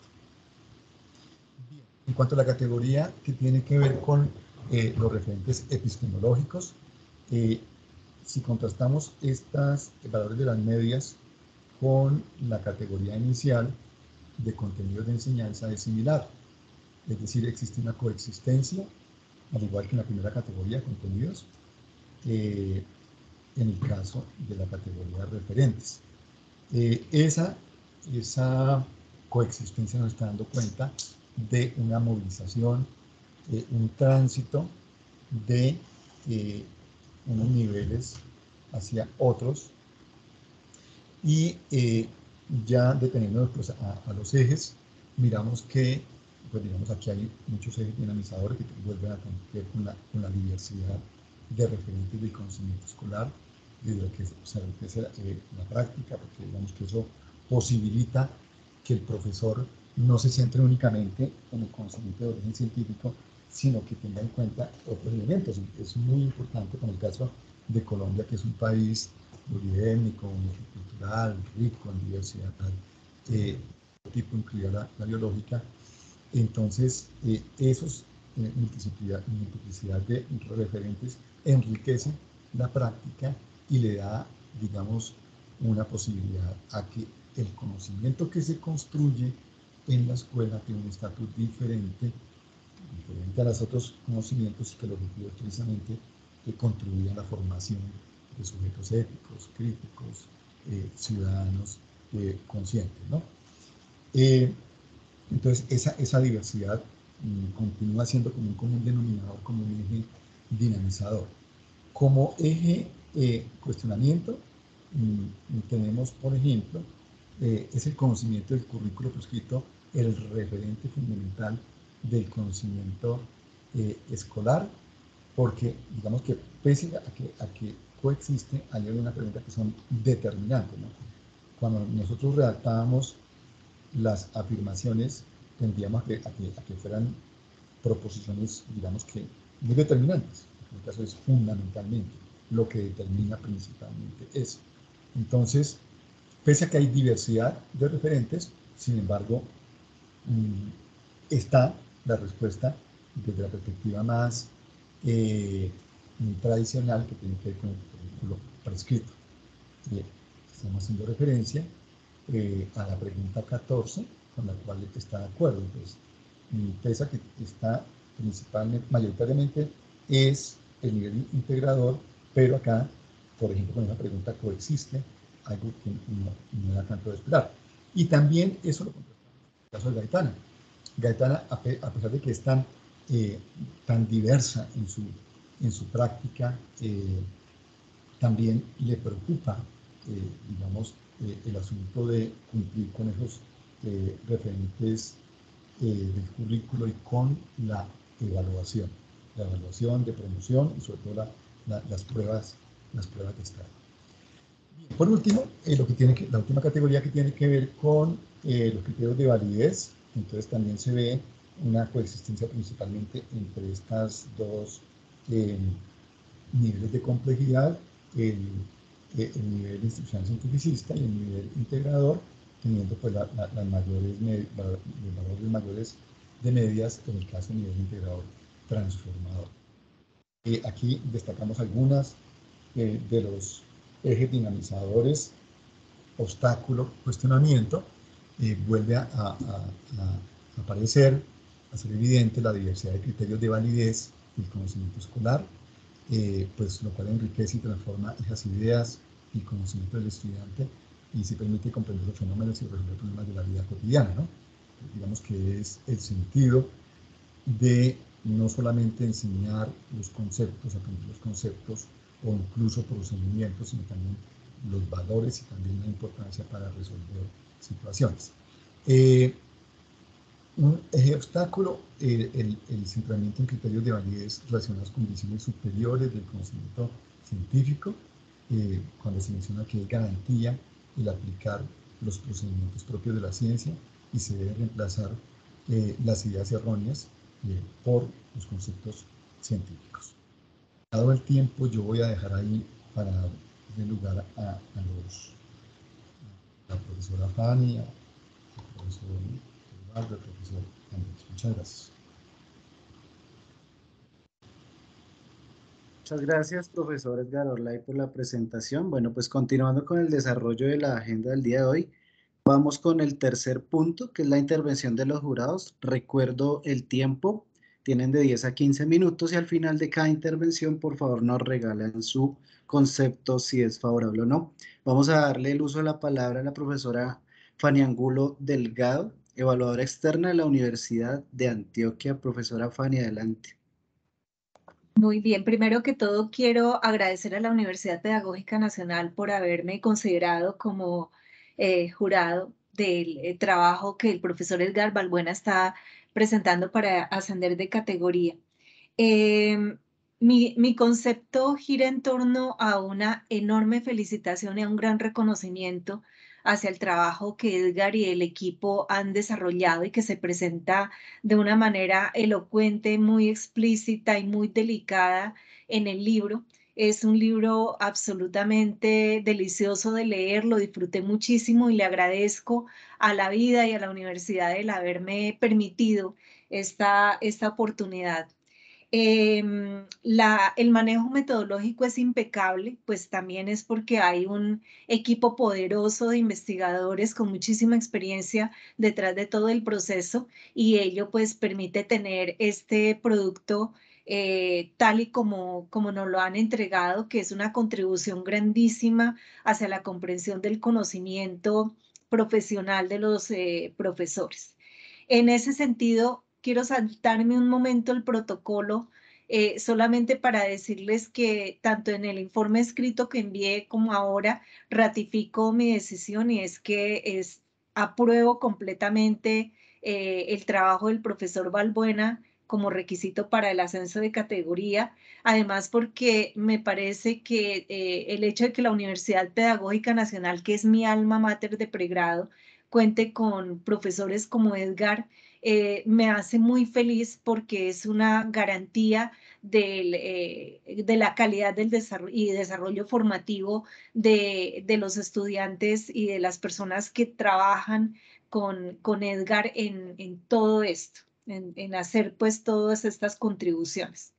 Bien. En cuanto a la categoría que tiene que ver con eh, los referentes epistemológicos, eh, si contrastamos estos valores de las medias con la categoría inicial de contenidos de enseñanza es similar, es decir, existe una coexistencia, al igual que en la primera categoría de contenidos, eh, en el caso de la categoría de referentes. Eh, esa, esa coexistencia nos está dando cuenta de una movilización, eh, un tránsito de eh, unos niveles hacia otros y eh, ya deteniéndonos pues, a, a los ejes, miramos que, pues digamos aquí hay muchos ejes dinamizadores que vuelven a ver con la, con la diversidad de referentes del conocimiento escolar y de lo que se, o sea, lo que es la, eh, la práctica, porque digamos que eso posibilita que el profesor no se centre únicamente en el conocimiento de origen científico, sino que tenga en cuenta otros elementos. Es muy importante con el caso de Colombia, que es un país poliétnico, multicultural, rico en diversidad, eh, tipo incluida la, la biológica. Entonces, eh, esos eh, multiplicidad, multiplicidad de referentes enriquecen la práctica y le da, digamos, una posibilidad a que el conocimiento que se construye en la escuela tiene un estatus diferente, diferente a los otros conocimientos, y que el objetivo es precisamente que contribuya a la formación de sujetos éticos, críticos, eh, ciudadanos eh, conscientes, ¿no? Eh, entonces, esa, esa diversidad mmm, continúa siendo como un común denominador, como un eje dinamizador. Como eje eh, cuestionamiento, mmm, tenemos, por ejemplo, eh, es el conocimiento del currículo prescrito, el referente fundamental del conocimiento eh, escolar, porque digamos que pese a que, a que coexiste, hay una pregunta que son determinantes, ¿no? Cuando nosotros redactábamos las afirmaciones, tendríamos a que, a que, a que fueran proposiciones, digamos que muy determinantes. En el caso es fundamentalmente lo que determina principalmente eso. Entonces, pese a que hay diversidad de referentes, sin embargo, mmm, está la respuesta desde la perspectiva más eh, tradicional, que tiene que ver con el currículo prescrito. Bien, estamos haciendo referencia eh, a la pregunta catorce, con la cual está de acuerdo. Entonces, pese a que está principalmente, mayoritariamente, es el nivel integrador, pero acá, por ejemplo, con esa pregunta coexiste algo que no, no era tanto de esperar. Y también eso lo contrastamos en el caso de Gaetana. Gaetana, a, pe a pesar de que es tan, eh, tan diversa en su, en su práctica, eh, también le preocupa, eh, digamos, eh, el asunto de cumplir con esos eh, referentes eh, del currículo y con la evaluación, la evaluación de promoción y sobre todo la, la, las pruebas, las pruebas de estado. Por último, eh, lo que tiene que, la última categoría que tiene que ver con eh, los criterios de validez. Entonces también se ve una coexistencia principalmente entre estas dos eh, niveles de complejidad, el, el nivel instruccional cientificista y el nivel integrador, teniendo pues la, la, las mayores, los valores mayores de medias en el caso del nivel integrador transformador. Eh, aquí destacamos algunas eh, de los ejes dinamizadores: obstáculo, cuestionamiento. Eh, vuelve a, a, a aparecer, a ser evidente la diversidad de criterios de validez del conocimiento escolar, eh, pues lo cual enriquece y transforma esas ideas y conocimiento del estudiante y se permite comprender los fenómenos y resolver problemas de la vida cotidiana, ¿no? Digamos que es el sentido de no solamente enseñar los conceptos, aprender los conceptos o incluso procedimientos, sino también los valores y también la importancia para resolver situaciones. Eh, un eje obstáculo, eh, el, el centramiento en criterios de validez relacionados con visiones superiores del conocimiento científico, eh, cuando se menciona que es garantía el aplicar los procedimientos propios de la ciencia y se debe reemplazar eh, las ideas erróneas eh, por los conceptos científicos. Dado el tiempo, yo voy a dejar ahí para darle lugar a, a los a la profesora Fanny, al profesor Eduardo, al profesor Andrés. Muchas gracias. Muchas gracias, profesor Edgar Orlay, por la presentación. Bueno, pues continuando con el desarrollo de la agenda del día de hoy, vamos con el tercer punto, que es la intervención de los jurados. Recuerdo el tiempo, tienen de diez a quince minutos y al final de cada intervención, por favor, nos regalan su concepto, si es favorable o no. Vamos a darle el uso de la palabra a la profesora Fanny Angulo Delgado, evaluadora externa de la Universidad de Antioquia. Profesora Fanny, adelante. Muy bien, primero que todo quiero agradecer a la Universidad Pedagógica Nacional por haberme considerado como eh, jurado del eh, trabajo que el profesor Edgar Balbuena está presentando para ascender de categoría. Eh, mi, mi concepto gira en torno a una enorme felicitación y a un gran reconocimiento hacia el trabajo que Edgar y el equipo han desarrollado y que se presenta de una manera elocuente, muy explícita y muy delicada en el libro. Es un libro absolutamente delicioso de leer, lo disfruté muchísimo y le agradezco a la vida y a la universidad el haberme permitido esta, esta oportunidad. Eh, la, el manejo metodológico es impecable, pues también es porque hay un equipo poderoso de investigadores con muchísima experiencia detrás de todo el proceso y ello pues permite tener este producto eh, tal y como, como nos lo han entregado, que es una contribución grandísima hacia la comprensión del conocimiento profesional de los eh, profesores. En ese sentido, quiero saltarme un momento el protocolo eh, solamente para decirles que tanto en el informe escrito que envié como ahora ratifico mi decisión y es que es, apruebo completamente eh, el trabajo del profesor Balbuena como requisito para el ascenso de categoría, además porque me parece que eh, el hecho de que la Universidad Pedagógica Nacional, que es mi alma mater de pregrado, cuente con profesores como Edgar, eh, me hace muy feliz porque es una garantía del, eh, de la calidad del desarrollo y desarrollo formativo de, de, los estudiantes y de las personas que trabajan con, con Edgar en, en todo esto, en, en hacer pues todas estas contribuciones.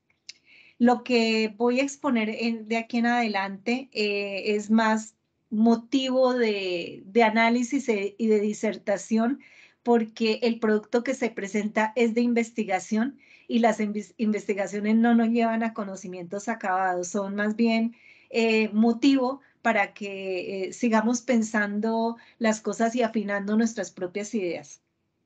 Lo que voy a exponer en, de aquí en adelante eh, es más motivo de, de análisis e, y de disertación, porque el producto que se presenta es de investigación y las investigaciones no nos llevan a conocimientos acabados, son más bien eh, motivo para que eh, sigamos pensando las cosas y afinando nuestras propias ideas.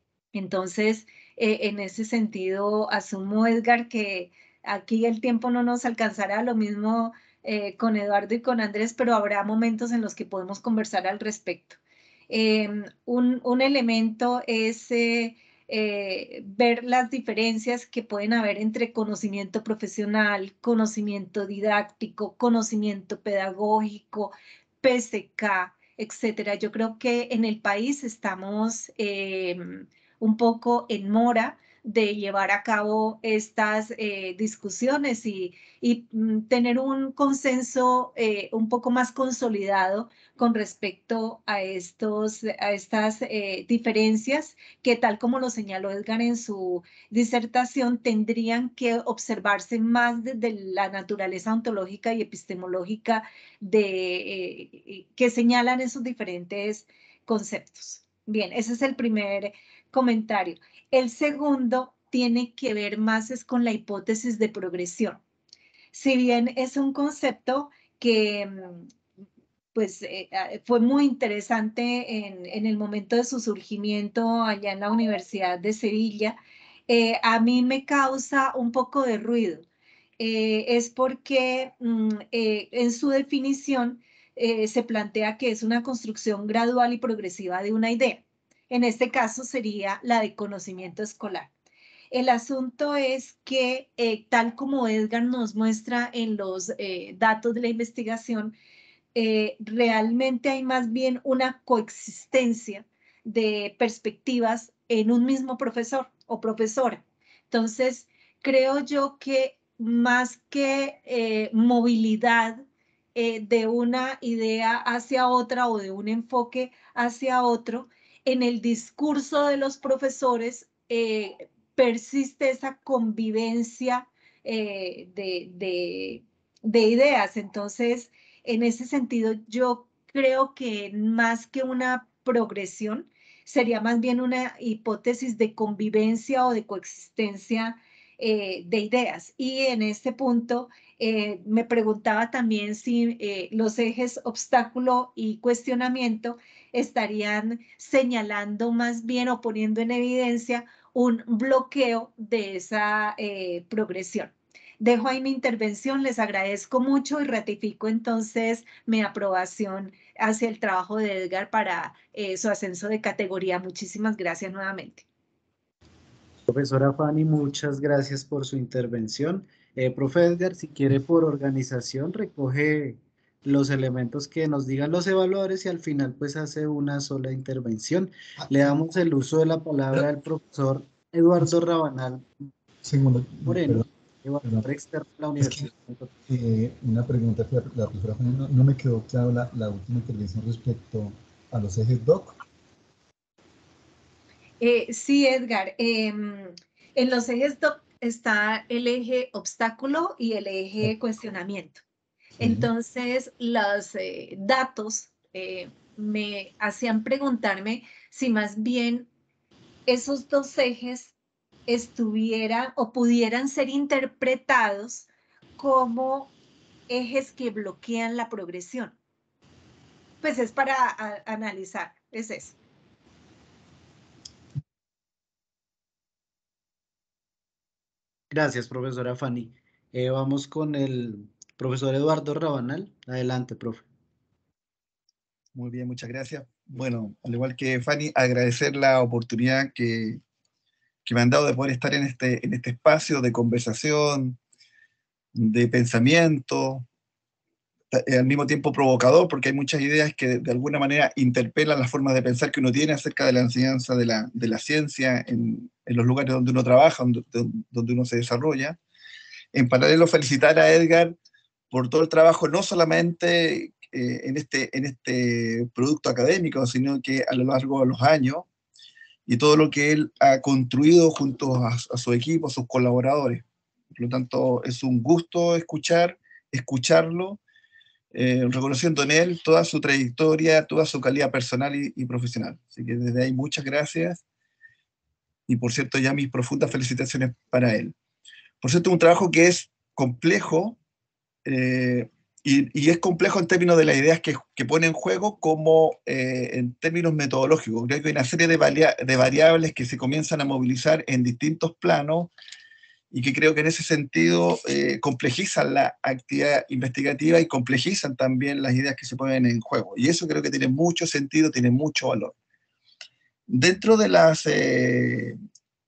Entonces, eh, en ese sentido, asumo, Edgar, que aquí el tiempo no nos alcanzará, lo mismo eh, con Eduardo y con Andrés, pero habrá momentos en los que podemos conversar al respecto. Eh, un, un, elemento es eh, eh, ver las diferencias que pueden haber entre conocimiento profesional, conocimiento didáctico, conocimiento pedagógico, P S K, etcétera. Yo creo que en el país estamos eh, un poco en mora de llevar a cabo estas eh, discusiones y, y mm, tener un consenso eh, un poco más consolidado con respecto a, estos, a estas eh, diferencias que, tal como lo señaló Edgar en su disertación, tendrían que observarse más desde la naturaleza ontológica y epistemológica de, eh, que señalan esos diferentes conceptos. Bien, ese es el primer comentario. El segundo tiene que ver más es con la hipótesis de progresión. Si bien es un concepto que pues eh, fue muy interesante en, en el momento de su surgimiento allá en la Universidad de Sevilla, eh, a mí me causa un poco de ruido. Eh, es porque mm, eh, en su definición eh, se plantea que es una construcción gradual y progresiva de una idea. En este caso sería la de conocimiento escolar. El asunto es que, eh, tal como Edgar nos muestra en los eh, datos de la investigación, eh, realmente hay más bien una coexistencia de perspectivas en un mismo profesor o profesora. Entonces, creo yo que más que eh, movilidad eh, de una idea hacia otra o de un enfoque hacia otro, en el discurso de los profesores eh, persiste esa convivencia eh, de, de, de ideas. Entonces, en ese sentido, yo creo que más que una progresión, sería más bien una hipótesis de convivencia o de coexistencia eh, de ideas. Y en este punto eh, me preguntaba también si eh, los ejes obstáculo y cuestionamiento estarían señalando más bien o poniendo en evidencia un bloqueo de esa eh, progresión. Dejo ahí mi intervención, les agradezco mucho y ratifico entonces mi aprobación hacia el trabajo de Edgar para eh, su ascenso de categoría. Muchísimas gracias nuevamente. Profesora Fanny, muchas gracias por su intervención. Eh, profe Edgar, si quiere por organización, recoge los elementos que nos digan los evaluadores y al final pues hace una sola intervención. Le damos el uso de la palabra al profesor Eduardo Rabanal Segundo, Moreno, perdón, perdón. evaluador externo de la Es que, Universidad. eh, una pregunta que la, la profesora Fanny, no, no me quedó claro la, la última intervención respecto a los ejes D O C. Eh, sí, Edgar. Eh, en los ejes D O C está el eje obstáculo y el eje cuestionamiento. Sí. Entonces, los eh, datos eh, me hacían preguntarme si más bien esos dos ejes estuvieran o pudieran ser interpretados como ejes que bloquean la progresión. Pues es para a, analizar, es eso. Gracias, profesora Fanny. Eh, vamos con el profesor Eduardo Rabanal. Adelante, profe. Muy bien, muchas gracias. Bueno, al igual que Fanny, agradecer la oportunidad que, que me han dado de poder estar en este, en este espacio de conversación, de pensamiento, al mismo tiempo provocador, porque hay muchas ideas que de alguna manera interpelan las formas de pensar que uno tiene acerca de la enseñanza de la, de la ciencia en, en los lugares donde uno trabaja, donde, donde uno se desarrolla. En paralelo, felicitar a Edgar por todo el trabajo, no solamente eh, en, este, en este producto académico, sino que a lo largo de los años, y todo lo que él ha construido junto a, a su equipo, a sus colaboradores. Por lo tanto, es un gusto escuchar, escucharlo, eh, reconociendo en él toda su trayectoria, toda su calidad personal y, y profesional. Así que desde ahí muchas gracias, y por cierto ya mis profundas felicitaciones para él. Por cierto, un trabajo que es complejo, eh, y, y es complejo en términos de las ideas que, que pone en juego, como eh, en términos metodológicos. Creo que hay una serie de, varia, de variables que se comienzan a movilizar en distintos planos, y que creo que en ese sentido eh, complejizan la actividad investigativa y complejizan también las ideas que se ponen en juego. Y eso creo que tiene mucho sentido, tiene mucho valor. Dentro de las eh,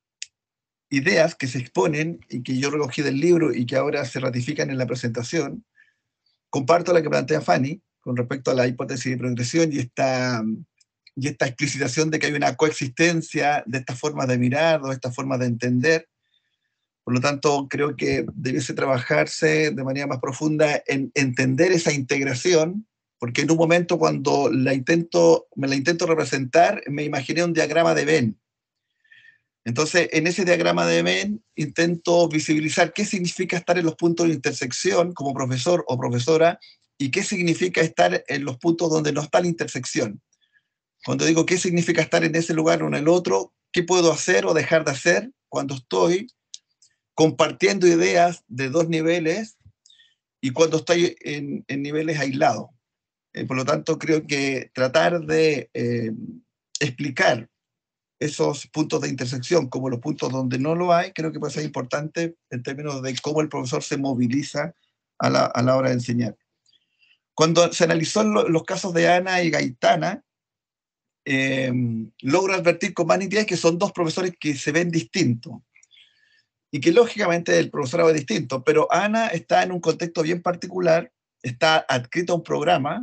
ideas que se exponen y que yo recogí del libro y que ahora se ratifican en la presentación, comparto la que plantea Fanny con respecto a la hipótesis de progresión y esta, y esta explicitación de que hay una coexistencia de estas formas de mirar, de estas formas de entender. Por lo tanto, creo que debiese trabajarse de manera más profunda en entender esa integración, porque en un momento cuando la intento, me la intento representar, me imaginé un diagrama de Venn. Entonces, en ese diagrama de Venn, intento visibilizar qué significa estar en los puntos de intersección como profesor o profesora, y qué significa estar en los puntos donde no está la intersección. Cuando digo qué significa estar en ese lugar o en el otro, qué puedo hacer o dejar de hacer cuando estoy compartiendo ideas de dos niveles y cuando estoy en, en niveles aislados. Eh, por lo tanto, creo que tratar de eh, explicar esos puntos de intersección como los puntos donde no lo hay, creo que puede ser importante en términos de cómo el profesor se moviliza a la, a la hora de enseñar. Cuando se analizó lo, los casos de Ana y Gaitana, eh, logro advertir con más nitidez que son dos profesores que se ven distintos, y que lógicamente el profesorado es distinto, pero Ana está en un contexto bien particular, está adscrita a un programa,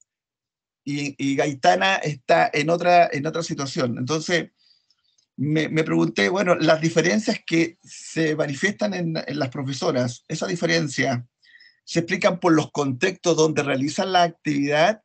y, y Gaitana está en otra, en otra situación. Entonces, me, me pregunté, bueno, las diferencias que se manifiestan en, en las profesoras, ¿esa diferencia se explican por los contextos donde realizan la actividad?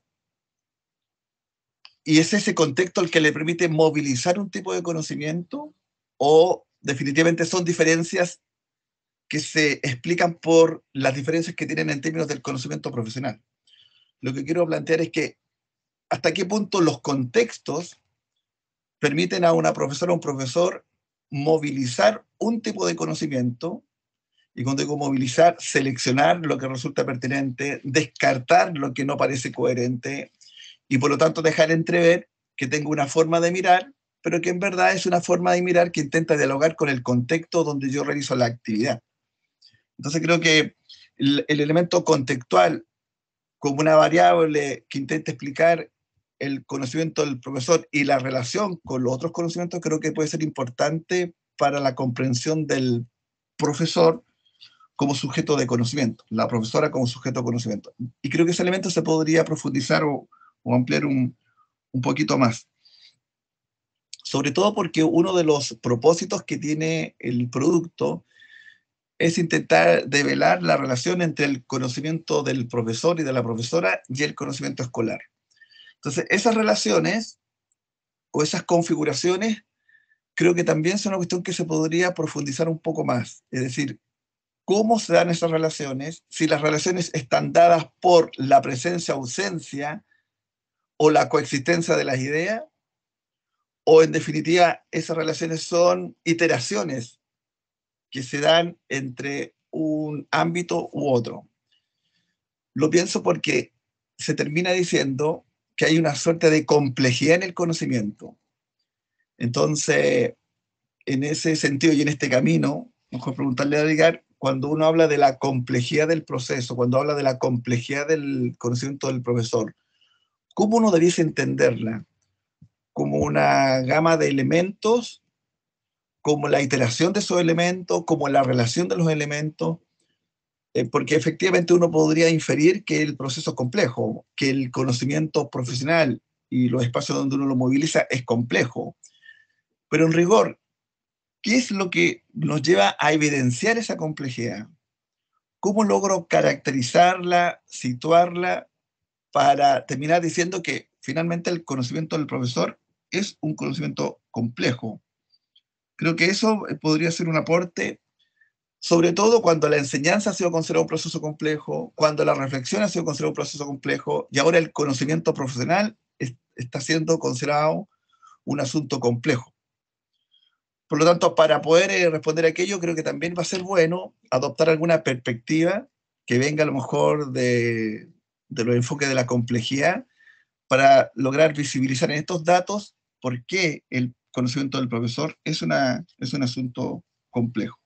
¿Y es ese contexto el que le permite movilizar un tipo de conocimiento? ¿O definitivamente son diferencias que se explican por las diferencias que tienen en términos del conocimiento profesional? Lo que quiero plantear es que hasta qué punto los contextos permiten a una profesora o un profesor movilizar un tipo de conocimiento, y cuando digo movilizar, seleccionar lo que resulta pertinente, descartar lo que no parece coherente, y por lo tanto dejar entrever que tengo una forma de mirar, pero que en verdad es una forma de mirar que intenta dialogar con el contexto donde yo realizo la actividad. Entonces creo que el, el elemento contextual como una variable que intenta explicar el conocimiento del profesor y la relación con los otros conocimientos, creo que puede ser importante para la comprensión del profesor como sujeto de conocimiento, la profesora como sujeto de conocimiento. Y creo que ese elemento se podría profundizar o, o ampliar un, un poquito más. Sobre todo porque uno de los propósitos que tiene el producto es intentar develar la relación entre el conocimiento del profesor y de la profesora y el conocimiento escolar. Entonces, esas relaciones o esas configuraciones creo que también son una cuestión que se podría profundizar un poco más. Es decir, cómo se dan esas relaciones, si las relaciones están dadas por la presencia-ausencia o la coexistencia de las ideas, o en definitiva esas relaciones son iteraciones que se dan entre un ámbito u otro. Lo pienso porque se termina diciendo que hay una suerte de complejidad en el conocimiento. Entonces, en ese sentido y en este camino, mejor preguntarle a Edgar, cuando uno habla de la complejidad del proceso, cuando habla de la complejidad del conocimiento del profesor, ¿cómo uno debiese entenderla? ¿Como una gama de elementos? ¿Como la iteración de esos elementos? ¿Como la relación de los elementos? Eh, porque efectivamente uno podría inferir que el proceso es complejo, que el conocimiento profesional y los espacios donde uno lo moviliza es complejo. Pero en rigor, ¿qué es lo que nos lleva a evidenciar esa complejidad? ¿Cómo logro caracterizarla, situarla, para terminar diciendo que finalmente el conocimiento del profesor es un conocimiento complejo? Creo que eso podría ser un aporte, sobre todo cuando la enseñanza ha sido considerada un proceso complejo, cuando la reflexión ha sido considerada un proceso complejo, y ahora el conocimiento profesional es, está siendo considerado un asunto complejo. Por lo tanto, para poder eh, responder a aquello, creo que también va a ser bueno adoptar alguna perspectiva que venga a lo mejor de, de los enfoques de la complejidad para lograr visibilizar en estos datos por qué el conocimiento del profesor es, una, es un asunto complejo.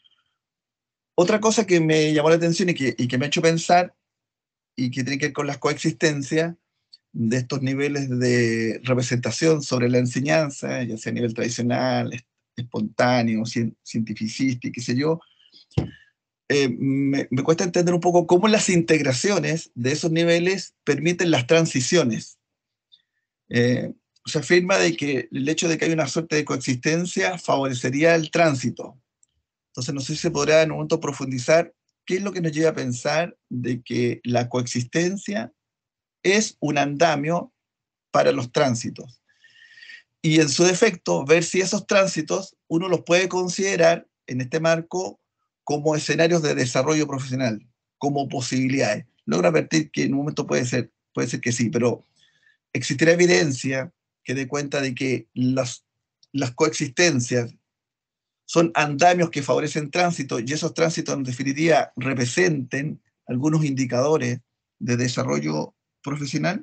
Otra cosa que me llamó la atención y que, y que me ha hecho pensar y que tiene que ver con las coexistencias de estos niveles de representación sobre la enseñanza, ya sea a nivel tradicional, espontáneo, cientificista y qué sé yo, eh, me, me cuesta entender un poco cómo las integraciones de esos niveles permiten las transiciones. Eh, se afirma de que el hecho de que hay una suerte de coexistencia favorecería el tránsito. Entonces no sé si se podrá en un momento profundizar qué es lo que nos lleva a pensar de que la coexistencia es un andamio para los tránsitos. Y en su defecto, ver si esos tránsitos uno los puede considerar en este marco como escenarios de desarrollo profesional, como posibilidades. Logro advertir que en un momento puede ser, puede ser que sí, pero existirá evidencia que dé cuenta de que las, las coexistencias son andamios que favorecen tránsito y esos tránsitos en definitiva representen algunos indicadores de desarrollo profesional.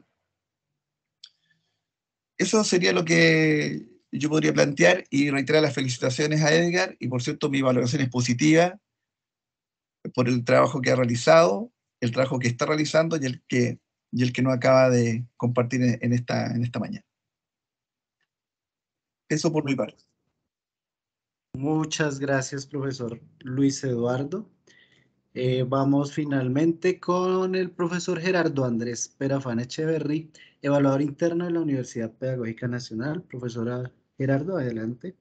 Eso sería lo que yo podría plantear y reiterar las felicitaciones a Edgar y por cierto mi valoración es positiva por el trabajo que ha realizado, el trabajo que está realizando y el que, y el que no acaba de compartir en, en, esta, en esta mañana. Eso por mi parte. Muchas gracias, profesor Luis Eduardo. Eh, vamos finalmente con el profesor Gerardo Andrés Perafán Echeverry, evaluador interno de la Universidad Pedagógica Nacional. Profesora Gerardo, adelante.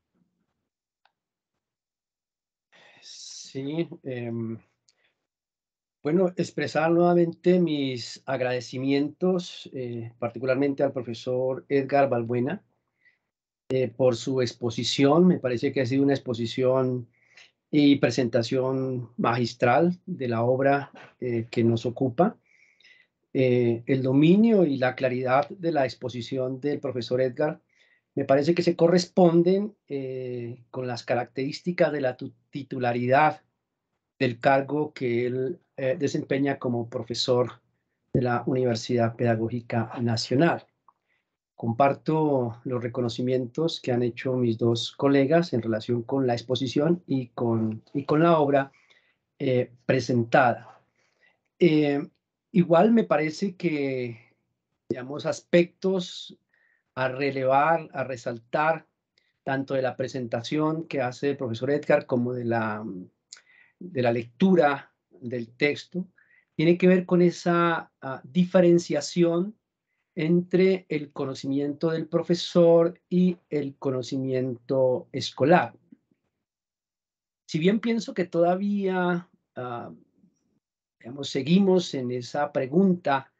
Sí, eh, bueno, expresar nuevamente mis agradecimientos, eh, particularmente al profesor Edgar Balbuena, eh, por su exposición. Me parece que ha sido una exposición y presentación magistral de la obra eh, que nos ocupa. Eh, el dominio y la claridad de la exposición del profesor Edgar me parece que se corresponden eh, con las características de la titularidad del cargo que él eh, desempeña como profesor de la Universidad Pedagógica Nacional. Comparto los reconocimientos que han hecho mis dos colegas en relación con la exposición y con, y con la obra eh, presentada. Eh, igual me parece que, digamos, aspectos a relevar, a resaltar, tanto de la presentación que hace el profesor Edgar como de la, de la lectura del texto tiene que ver con esa uh, diferenciación entre el conocimiento del profesor y el conocimiento escolar. Si bien pienso que todavía uh, digamos, seguimos en esa pregunta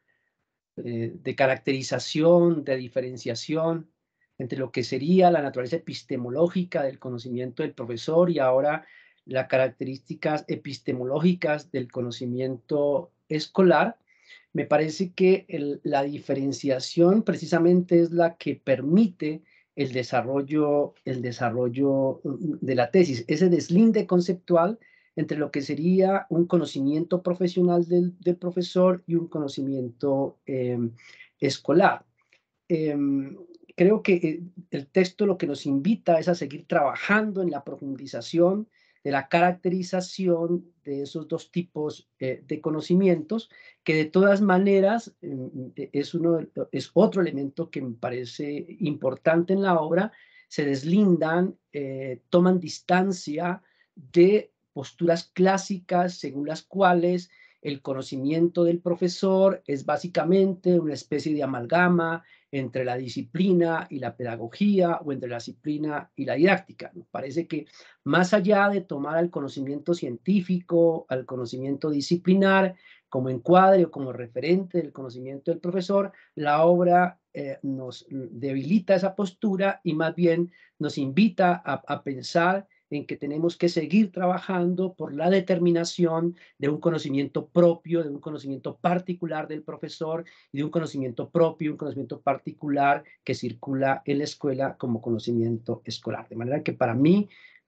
eh, de caracterización, de diferenciación entre lo que sería la naturaleza epistemológica del conocimiento del profesor y ahora las características epistemológicas del conocimiento escolar, me parece que el, la diferenciación precisamente es la que permite el desarrollo, el desarrollo de la tesis, ese deslinde conceptual entre lo que sería un conocimiento profesional del, del profesor y un conocimiento eh, escolar. Eh, creo que el texto lo que nos invita es a seguir trabajando en la profundización de la caracterización de esos dos tipos eh, de conocimientos, que de todas maneras eh, es, uno, es otro elemento que me parece importante en la obra. Se deslindan, eh, toman distancia de posturas clásicas según las cuales el conocimiento del profesor es básicamente una especie de amalgama entre la disciplina y la pedagogía o entre la disciplina y la didáctica. Nos parece que más allá de tomar al conocimiento científico, al conocimiento disciplinar como encuadre o como referente del conocimiento del profesor, la obra eh, nos debilita esa postura y más bien nos invita a, a pensar en que tenemos que seguir trabajando por la determinación de un conocimiento propio, de un conocimiento particular del profesor y de un conocimiento propio, un conocimiento particular que circula en la escuela como conocimiento escolar. De manera que para mí,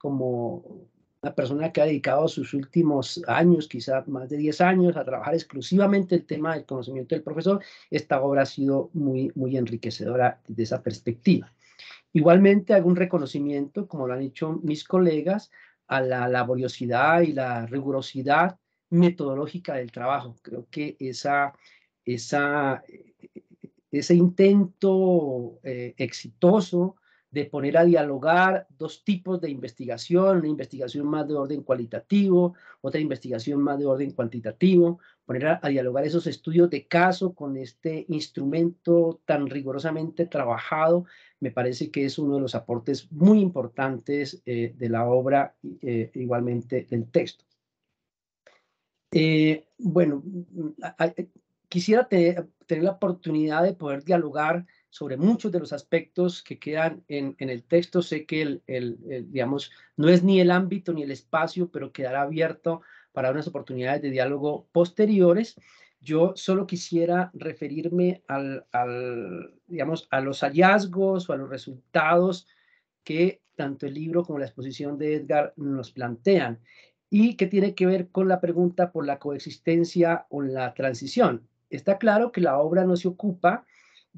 como una persona que ha dedicado sus últimos años, quizás más de diez años, a trabajar exclusivamente el tema del conocimiento del profesor, esta obra ha sido muy, muy enriquecedora desde esa perspectiva. Igualmente hago un reconocimiento, como lo han hecho mis colegas, a la laboriosidad y la rigurosidad metodológica del trabajo. Creo que esa, esa, ese intento eh, exitoso de poner a dialogar dos tipos de investigación, una investigación más de orden cualitativo, otra investigación más de orden cuantitativo, poner a, a dialogar esos estudios de caso con este instrumento tan rigurosamente trabajado, me parece que es uno de los aportes muy importantes eh, de la obra, eh, igualmente del texto. Eh, bueno, a, a, quisiera te, tener la oportunidad de poder dialogar sobre muchos de los aspectos que quedan en, en el texto. Sé que el, el, el, digamos, no es ni el ámbito ni el espacio, pero quedará abierto para unas oportunidades de diálogo posteriores. Yo solo quisiera referirme al, al, digamos, a los hallazgos o a los resultados que tanto el libro como la exposición de Edgar nos plantean y que tiene que ver con la pregunta por la coexistencia o la transición. Está claro que la obra no se ocupa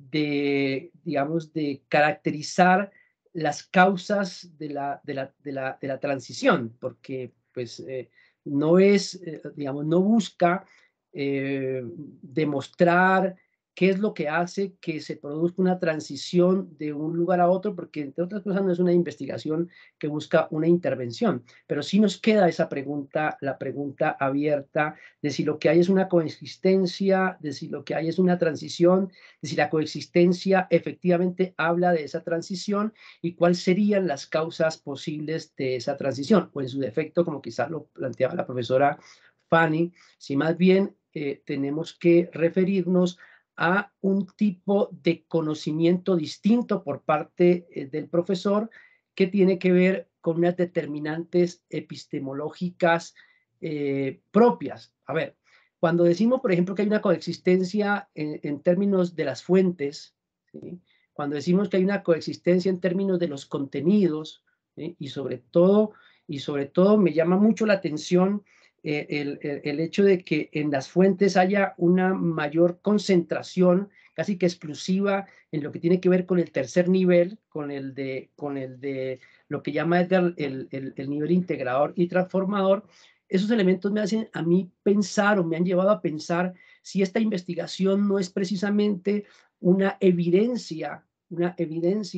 de, digamos, de caracterizar las causas de la, de la, de la, de la transición, porque pues eh, no es, eh, digamos, no busca eh, demostrar qué es lo que hace que se produzca una transición de un lugar a otro, porque entre otras cosas no es una investigación que busca una intervención, pero sí nos queda esa pregunta, la pregunta abierta de si lo que hay es una coexistencia, de si lo que hay es una transición, de si la coexistencia efectivamente habla de esa transición y cuáles serían las causas posibles de esa transición, o en su defecto, como quizás lo planteaba la profesora Fanny, si más bien eh, tenemos que referirnos a un tipo de conocimiento distinto por parte eh, del profesor que tiene que ver con unas determinantes epistemológicas eh, propias. A ver, cuando decimos, por ejemplo, que hay una coexistencia en, en términos de las fuentes, ¿sí? Cuando decimos que hay una coexistencia en términos de los contenidos, ¿sí? y sobre todo, y sobre todo me llama mucho la atención El, el, el hecho de que en las fuentes haya una mayor concentración casi que exclusiva en lo que tiene que ver con el tercer nivel, con el de, con el de lo que llama Edgar el, el, el nivel integrador y transformador. Esos elementos me hacen a mí pensar o me han llevado a pensar si esta investigación no es precisamente una evidencia, una evidencia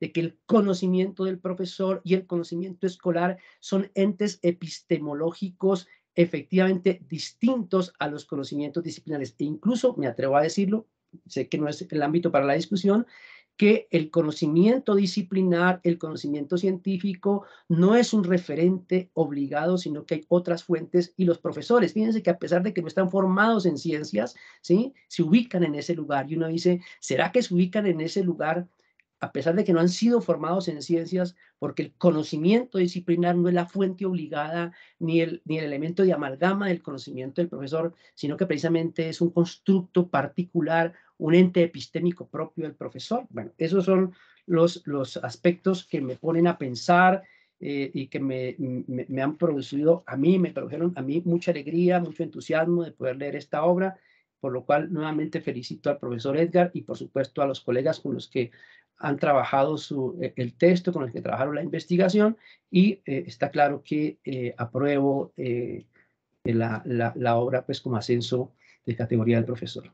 de que el conocimiento del profesor y el conocimiento escolar son entes epistemológicos efectivamente distintos a los conocimientos disciplinares. E incluso, me atrevo a decirlo, sé que no es el ámbito para la discusión, que el conocimiento disciplinar, el conocimiento científico, no es un referente obligado, sino que hay otras fuentes y los profesores, fíjense que a pesar de que no están formados en ciencias, ¿sí?, se ubican en ese lugar. Y uno dice, ¿será que se ubican en ese lugar a pesar de que no han sido formados en ciencias? Porque el conocimiento disciplinar no es la fuente obligada ni el, ni el elemento de amalgama del conocimiento del profesor, sino que precisamente es un constructo particular, un ente epistémico propio del profesor. Bueno, esos son los, los aspectos que me ponen a pensar eh, y que me, me, me han producido, a mí, me produjeron a mí mucha alegría, mucho entusiasmo de poder leer esta obra, por lo cual nuevamente felicito al profesor Edgar y por supuesto a los colegas con los que han trabajado su, el texto, con los que trabajaron la investigación, y eh, está claro que eh, apruebo eh, la, la, la obra pues como ascenso de categoría del profesor.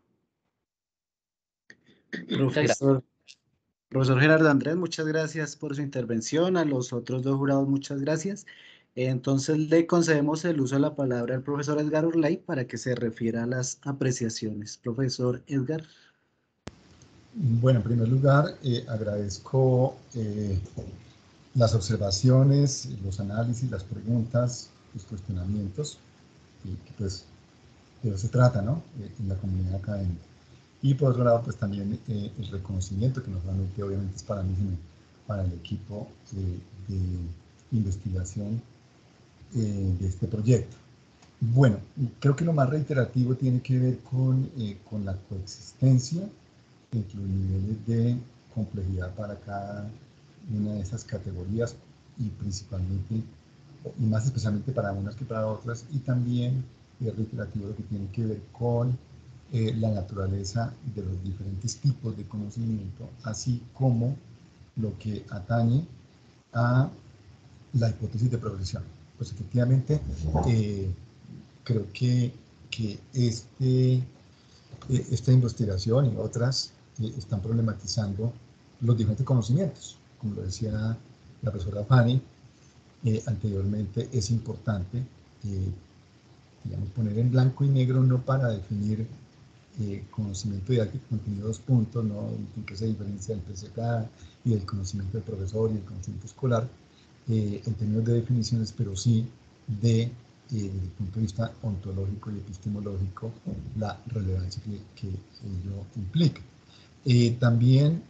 Profesor, profesor Gerardo Andrés, muchas gracias por su intervención. A los otros dos jurados, muchas gracias. Entonces le concedemos el uso de la palabra al profesor Edgar Urlay para que se refiera a las apreciaciones. Profesor Edgar. Bueno, en primer lugar, eh, agradezco eh, las observaciones, los análisis, las preguntas, los cuestionamientos, y que pues de eso se trata, ¿no?, eh, en la comunidad académica. Y por otro lado, pues también eh, el reconocimiento que no solamente obviamente es para mí, sino para el equipo eh, de investigación eh, de este proyecto. Bueno, creo que lo más reiterativo tiene que ver con, eh, con la coexistencia entre los niveles de complejidad para cada una de esas categorías y principalmente, y más especialmente para unas que para otras, y también es reiterativo lo que tiene que ver con eh, la naturaleza de los diferentes tipos de conocimiento, así como lo que atañe a la hipótesis de progresión. Pues efectivamente, eh, creo que, que este, eh, esta investigación y otras eh, están problematizando los diferentes conocimientos. Como lo decía la profesora Fanny eh, anteriormente, es importante eh, digamos, poner en blanco y negro, no para definir eh, conocimiento didáctico contenido dos puntos, ¿no?, en qué se diferencia el P C K y el conocimiento del profesor y el conocimiento escolar, eh, en términos de definiciones, pero sí de, eh, desde el punto de vista ontológico y epistemológico, la relevancia que, que ello implica. Eh, también,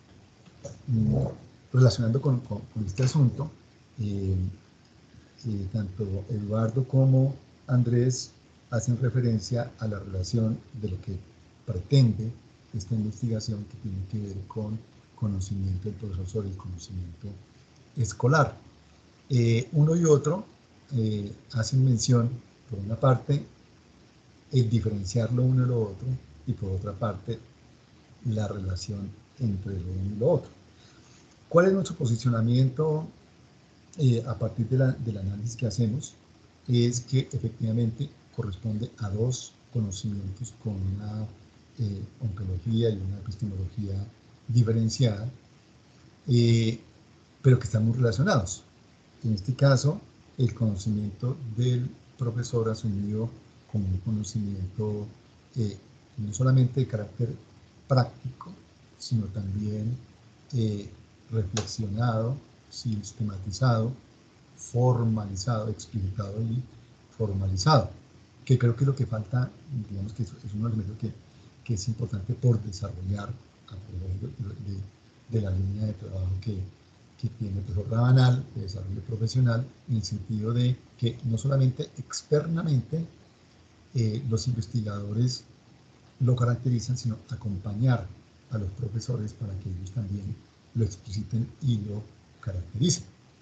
mm, relacionando con, con, con este asunto, eh, eh, tanto Eduardo como Andrés hacen referencia a la relación de lo que pretende esta investigación, que tiene que ver con conocimiento del profesor sobre el conocimiento escolar. Eh, uno y otro eh, hacen mención, por una parte, el diferenciar lo uno y lo otro, y por otra parte, la relación entre lo uno y lo otro. ¿Cuál es nuestro posicionamiento eh, a partir de la, del análisis que hacemos? Es que efectivamente corresponde a dos conocimientos con una eh, ontología y una epistemología diferenciada, eh, pero que están muy relacionados. En este caso, el conocimiento del profesor asumido como un conocimiento eh, no solamente de carácter práctico, sino también eh, reflexionado, sistematizado, formalizado, explicitado y formalizado, que creo que es lo que falta, digamos que es, es un elemento que, que es importante por desarrollar a través de, de, de la línea de trabajo que, que tiene el profesor Rabanal de desarrollo profesional, en el sentido de que no solamente externamente eh, los investigadores lo caracterizan, sino acompañar a los profesores para que ellos también lo expliciten y lo caractericen.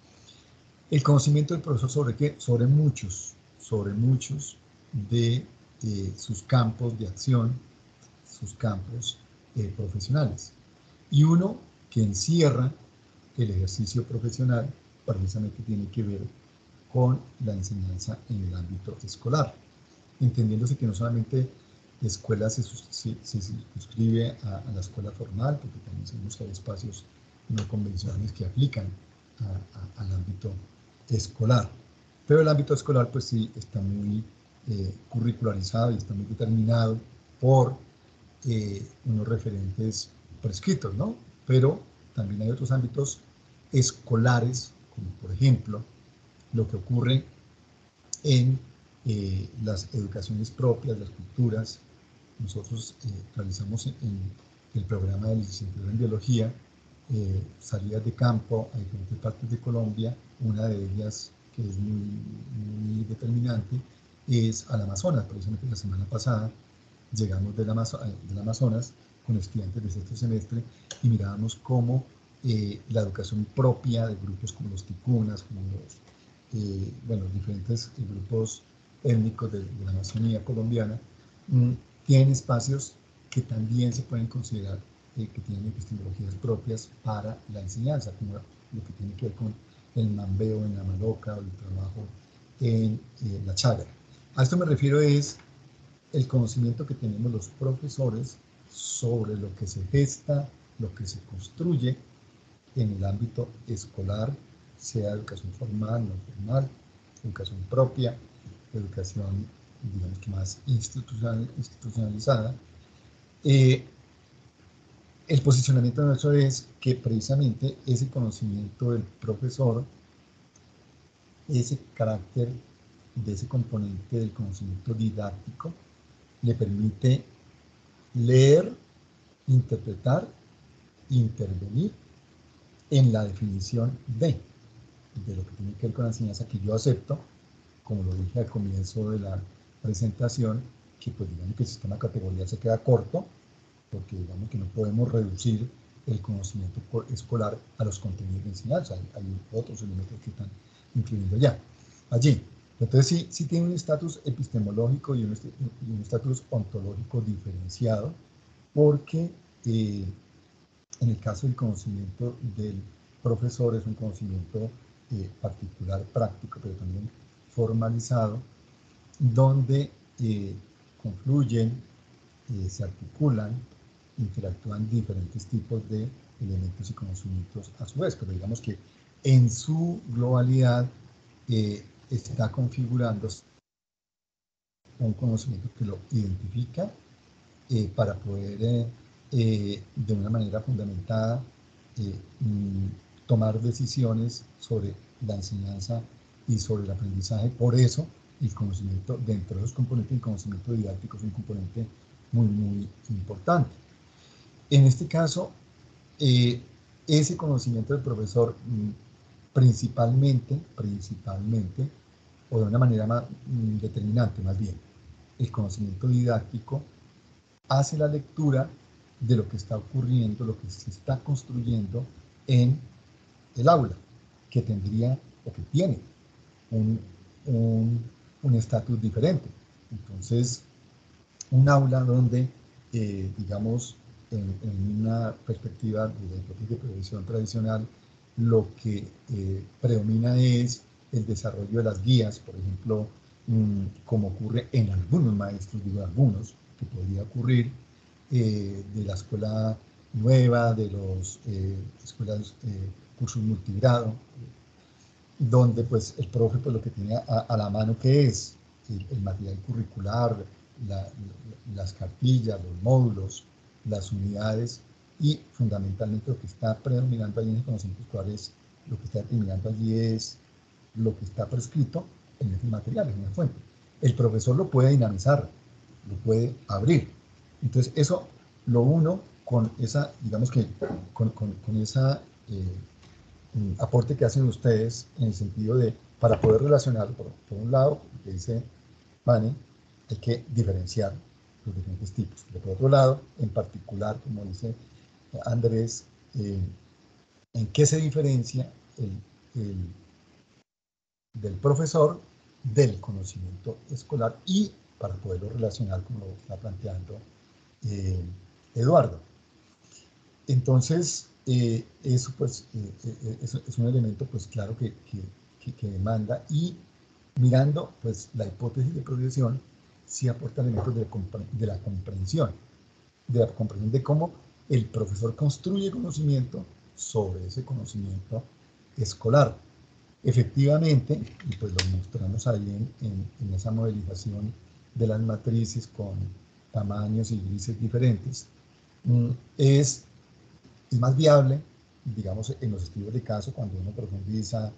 El conocimiento del profesor sobre qué? Sobre muchos, sobre muchos de eh, sus campos de acción, sus campos eh, profesionales. Y uno que encierra el ejercicio profesional precisamente tiene que ver con la enseñanza en el ámbito escolar, entendiéndose que no solamente la escuela se, se, se suscribe a, a la escuela formal, porque también sabemos que hay espacios no convencionales que aplican a, a, al ámbito escolar. Pero el ámbito escolar pues sí está muy eh, curricularizado y está muy determinado por eh, unos referentes prescritos, ¿no? Pero también hay otros ámbitos escolares, como por ejemplo lo que ocurre en eh, las educaciones propias, las culturas. Nosotros eh, realizamos en, en el programa de licenciatura en biología eh, salidas de campo a diferentes partes de Colombia. Una de ellas, que es muy, muy determinante, es al Amazonas. Precisamente la semana pasada llegamos del, Amazo del Amazonas con estudiantes de sexto semestre y mirábamos cómo eh, la educación propia de grupos como los ticunas, como los eh, bueno, diferentes eh, grupos étnicos de, de la Amazonía colombiana, mmm, tienen espacios que también se pueden considerar eh, que tienen epistemologías propias para la enseñanza, como lo que tiene que ver con el mambeo en la maloca o el trabajo en eh, la chagra. A esto me refiero es el conocimiento que tenemos los profesores sobre lo que se gesta, lo que se construye en el ámbito escolar, sea educación formal, no formal, educación propia, educación, digamos que más institucional, institucionalizada. Eh, el posicionamiento nuestro es que precisamente ese conocimiento del profesor, ese carácter de ese componente del conocimiento didáctico, le permite leer, interpretar, intervenir en la definición de, de lo que tiene que ver con la enseñanza que yo acepto, como lo dije al comienzo de la presentación, que pues digamos que el sistema de categorías se queda corto, porque digamos que no podemos reducir el conocimiento escolar a los contenidos de enseñanza, hay, hay otros elementos que están incluyendo ya allí. Entonces sí, sí tiene un estatus epistemológico y un estatus ontológico diferenciado, porque eh, en el caso del conocimiento del profesor es un conocimiento eh, particular, práctico, pero también formalizado, donde eh, confluyen, eh, se articulan, interactúan diferentes tipos de elementos y conocimientos a su vez, pero digamos que en su globalidad eh, está configurando un conocimiento que lo identifica eh, para poder eh, eh, de una manera fundamentada eh, mm, tomar decisiones sobre la enseñanza y sobre el aprendizaje. Por eso el conocimiento, dentro de los componentes, el conocimiento didáctico es un componente muy, muy importante. En este caso, eh, ese conocimiento del profesor mm, principalmente, principalmente, o de una manera más mm, determinante más bien, el conocimiento didáctico hace la lectura de lo que está ocurriendo, lo que se está construyendo en el aula, que tendría o que tiene un estatus un, un diferente. Entonces, un aula donde, eh, digamos, en, en una perspectiva de, de prevención tradicional, lo que eh, predomina es el desarrollo de las guías, por ejemplo, mmm, como ocurre en algunos maestros, digo algunos, que podría ocurrir, eh, de la escuela nueva, de las eh, escuelas, eh, cursos multigrado, donde pues el profe pues, lo que tiene a, a la mano que es el, el material curricular, la, la, las cartillas, los módulos, las unidades y fundamentalmente lo que está predominando allí en el conocimiento escolar es, lo que está determinando allí es lo que está prescrito en ese material, en una fuente. El profesor lo puede dinamizar, lo puede abrir. Entonces eso lo uno con esa, digamos que con, con, con esa eh, aporte que hacen ustedes en el sentido de, para poder relacionar, por, por un lado, que dice Fanny, hay que diferenciar los diferentes tipos, pero por otro lado, en particular, como dice Andrés, eh, ¿en qué se diferencia el, el del profesor del conocimiento escolar? Y para poderlo relacionar, como lo está planteando eh, Eduardo. Entonces, eh, eso pues eh, eh, es, es un elemento pues claro que, que, que, que demanda, y mirando pues la hipótesis de progresión sí aporta elementos de, de la comprensión, de la comprensión de cómo el profesor construye conocimiento sobre ese conocimiento escolar. Efectivamente, y pues lo mostramos ahí en, en, en esa modelización de las matrices con tamaños y grises diferentes, es, es más viable, digamos, en los estudios de caso, cuando uno profundiza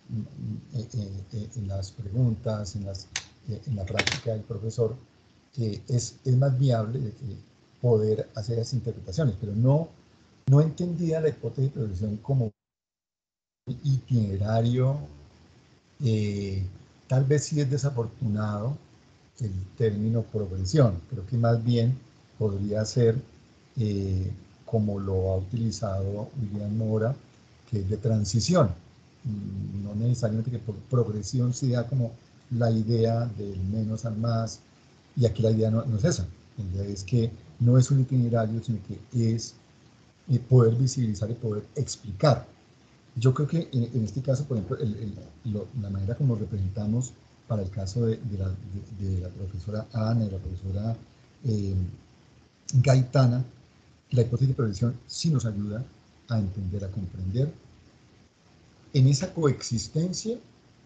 en, en las preguntas, en, las, en la práctica del profesor, eh, es, es más viable eh, poder hacer esas interpretaciones, pero no, no entendía la hipótesis de progresión como itinerario. Eh, tal vez sí es desafortunado el término progresión, creo que más bien podría ser eh, como lo ha utilizado William Mora, que es de transición, no necesariamente que por progresión sea como la idea del menos al más, y aquí la idea no, no es esa, la idea es que no es un itinerario, sino que es eh, poder visibilizar y poder explicar. Yo creo que en, en este caso, por ejemplo, el, el, lo, la manera como representamos para el caso de, de, la, de, de la profesora Ana, de la profesora eh, Gaitana, la hipótesis de progresión sí nos ayuda a entender, a comprender en esa coexistencia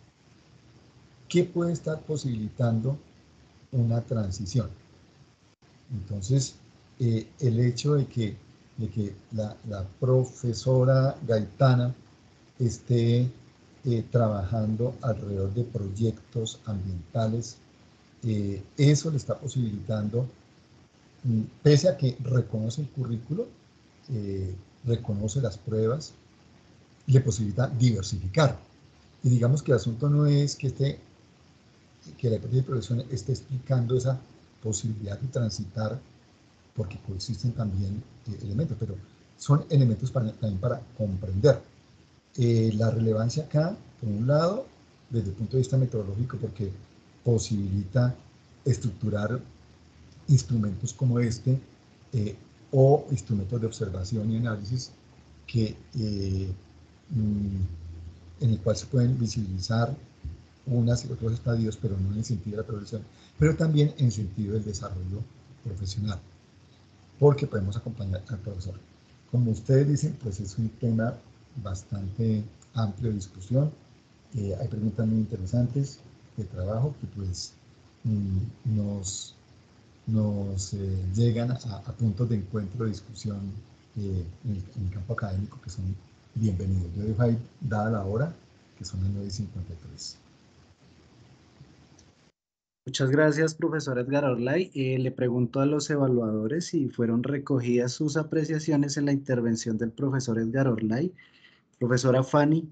qué puede estar posibilitando una transición. Entonces, eh, el hecho de que, de que la, la profesora Gaitana esté eh, trabajando alrededor de proyectos ambientales, eh, eso le está posibilitando, pese a que reconoce el currículo, eh, reconoce las pruebas, le posibilita diversificar. Y digamos que el asunto no es que, esté, que la hipótesis de progresión esté explicando esa posibilidad de transitar, porque coexisten también eh, elementos, pero son elementos para, también para comprender. Eh, la relevancia acá, por un lado, desde el punto de vista metodológico, porque posibilita estructurar instrumentos como este eh, o instrumentos de observación y análisis que, eh, mm, en el cual se pueden visibilizar unas y otros estadios, pero no en el sentido de la progresión, pero también en el sentido del desarrollo profesional, porque podemos acompañar al profesor. Como ustedes dicen, pues es un tema bastante amplio de discusión. Eh, hay preguntas muy interesantes de trabajo que pues mm, nos, nos eh, llegan a, a puntos de encuentro, de discusión eh, en, el, en el campo académico que son bienvenidos. Yo dejo ahí dada la hora, que son las nueve y cincuenta y tres. Muchas gracias, profesor Edgar Orlay. Eh, le pregunto a los evaluadores si fueron recogidas sus apreciaciones en la intervención del profesor Edgar Orlay. Profesora Fanny.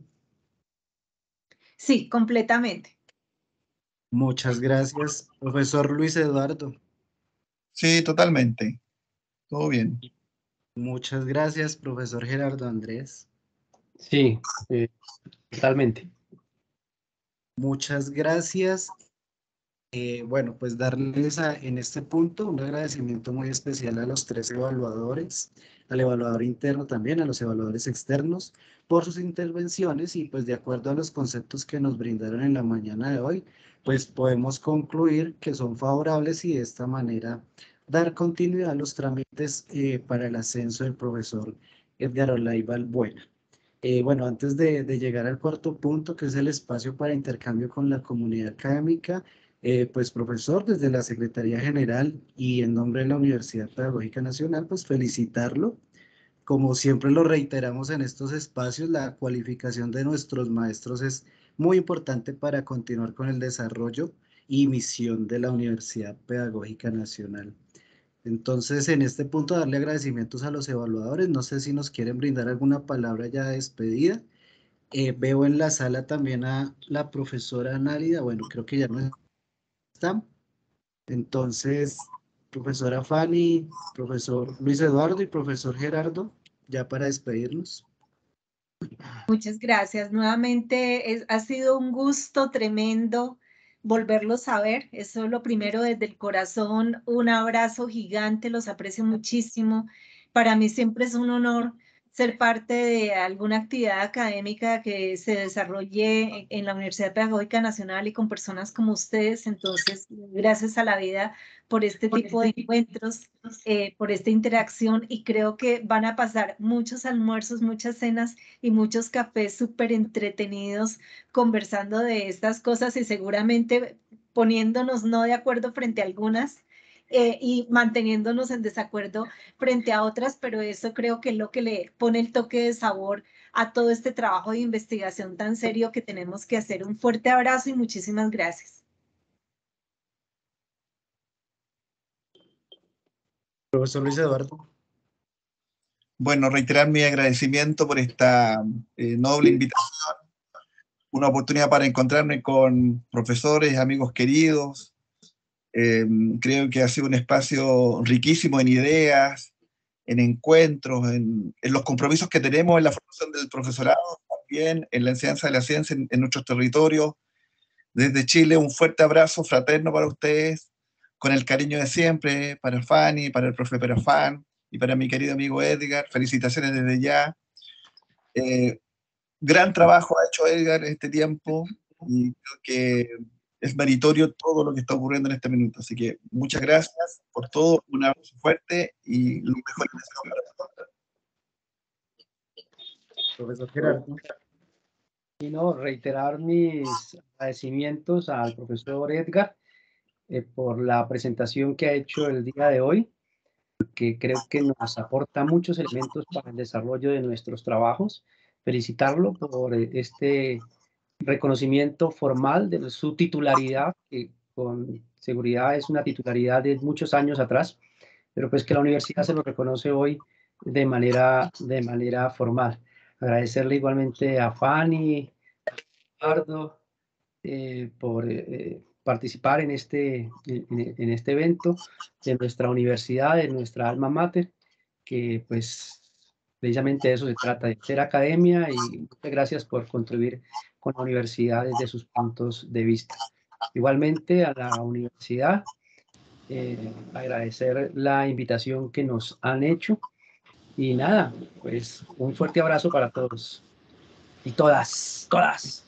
Sí, completamente. Muchas gracias. Profesor Luis Eduardo. Sí, totalmente. Todo bien. Muchas gracias, profesor Gerardo Andrés. Sí, eh, totalmente. Muchas gracias. Eh, bueno, pues darles a, en este punto un agradecimiento muy especial a los tres evaluadores, al evaluador interno también, a los evaluadores externos, por sus intervenciones y pues de acuerdo a los conceptos que nos brindaron en la mañana de hoy, pues podemos concluir que son favorables y de esta manera dar continuidad a los trámites eh, para el ascenso del profesor Edgar Olay Balbuena. Eh, bueno, antes de, de llegar al cuarto punto, que es el espacio para intercambio con la comunidad académica, eh, pues profesor, desde la Secretaría General y en nombre de la Universidad Pedagógica Nacional, pues felicitarlo. Como siempre lo reiteramos en estos espacios, la cualificación de nuestros maestros es muy importante para continuar con el desarrollo y misión de la Universidad Pedagógica Nacional. Entonces, en este punto, darle agradecimientos a los evaluadores. No sé si nos quieren brindar alguna palabra ya de despedida. Eh, veo en la sala también a la profesora Nálida. Bueno, creo que ya no está. Entonces, profesora Fanny, profesor Luis Eduardo y profesor Gerardo, ya para despedirnos. Muchas gracias. Nuevamente es, ha sido un gusto tremendo volverlos a ver. Eso es lo primero desde el corazón. Un abrazo gigante, los aprecio muchísimo. Para mí siempre es un honor ser parte de alguna actividad académica que se desarrolle en la Universidad Pedagógica Nacional y con personas como ustedes. Entonces, gracias a la vida por este tipo de encuentros, eh, por esta interacción, y creo que van a pasar muchos almuerzos, muchas cenas y muchos cafés súper entretenidos conversando de estas cosas y seguramente poniéndonos no de acuerdo frente a algunas, eh, y manteniéndonos en desacuerdo frente a otras, pero eso creo que es lo que le pone el toque de sabor a todo este trabajo de investigación tan serio que tenemos que hacer. Un fuerte abrazo y muchísimas gracias. Profesor Luis Eduardo. Bueno, reiterar mi agradecimiento por esta eh, noble invitación, una oportunidad para encontrarme con profesores, amigos queridos. Eh, creo que ha sido un espacio riquísimo en ideas, en encuentros, en, en los compromisos que tenemos en la formación del profesorado, también en la enseñanza de la ciencia en, en nuestros territorios. Desde Chile, un fuerte abrazo fraterno para ustedes, con el cariño de siempre, para Fanny, para el profe Perafán y para mi querido amigo Edgar. Felicitaciones desde ya. Eh, gran trabajo ha hecho Edgar en este tiempo y creo que es meritorio todo lo que está ocurriendo en este minuto. Así que muchas gracias por todo, un abrazo fuerte y lo mejor para todos. Profesor Gerardo. Y no, reiterar mis agradecimientos al profesor Edgar eh, por la presentación que ha hecho el día de hoy, que creo que nos aporta muchos elementos para el desarrollo de nuestros trabajos. Felicitarlo por eh, este reconocimiento formal de su titularidad, que con seguridad es una titularidad de muchos años atrás, pero pues que la universidad se lo reconoce hoy de manera, de manera formal. Agradecerle igualmente a Fanny, a Ricardo, eh, por eh, participar en este, en, en este evento de nuestra universidad, de nuestra alma mater, que pues precisamente de eso se trata, de ser academia, y muchas gracias por contribuir con la universidad desde sus puntos de vista. Igualmente a la universidad, eh, agradecer la invitación que nos han hecho y nada, pues un fuerte abrazo para todos y todas, todas.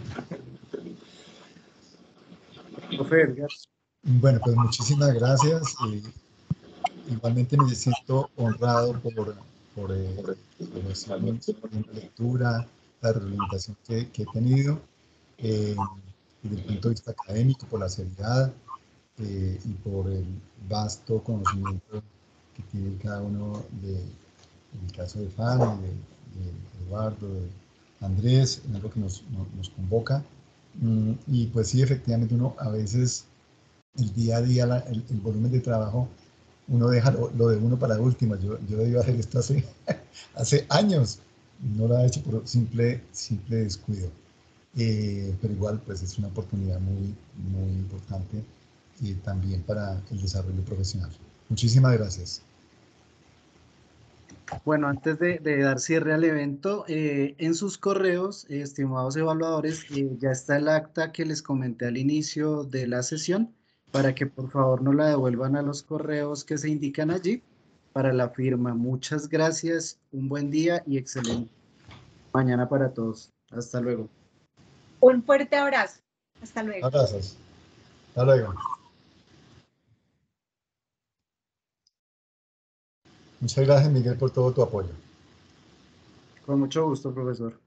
Profe Edgar. Bueno, pues muchísimas gracias. Eh, igualmente me siento honrado por, por, eh, por nuestra lectura, la reorientación que, que he tenido, eh, desde el punto de vista académico, por la seriedad eh, y por el vasto conocimiento que tiene cada uno de, en el caso de Fanny, de, de Eduardo, de Andrés, en algo que nos, nos, nos convoca. Mm, y pues sí, efectivamente uno a veces el día a día, la, el, el volumen de trabajo, uno deja lo, lo de uno para última. Yo, yo debí hacer esto hace, hace años, no lo he hecho por simple, simple descuido. Eh, pero igual pues es una oportunidad muy, muy importante y también para el desarrollo profesional. Muchísimas gracias. Bueno, antes de, de dar cierre al evento, eh, en sus correos, eh, estimados evaluadores, eh, ya está el acta que les comenté al inicio de la sesión, para que por favor nos la devuelvan a los correos que se indican allí para la firma. Muchas gracias, un buen día y excelente mañana para todos. Hasta luego. Un fuerte abrazo. Hasta luego. Abrazos. Hasta luego. Muchas gracias, Miguel, por todo tu apoyo. Con mucho gusto, profesor.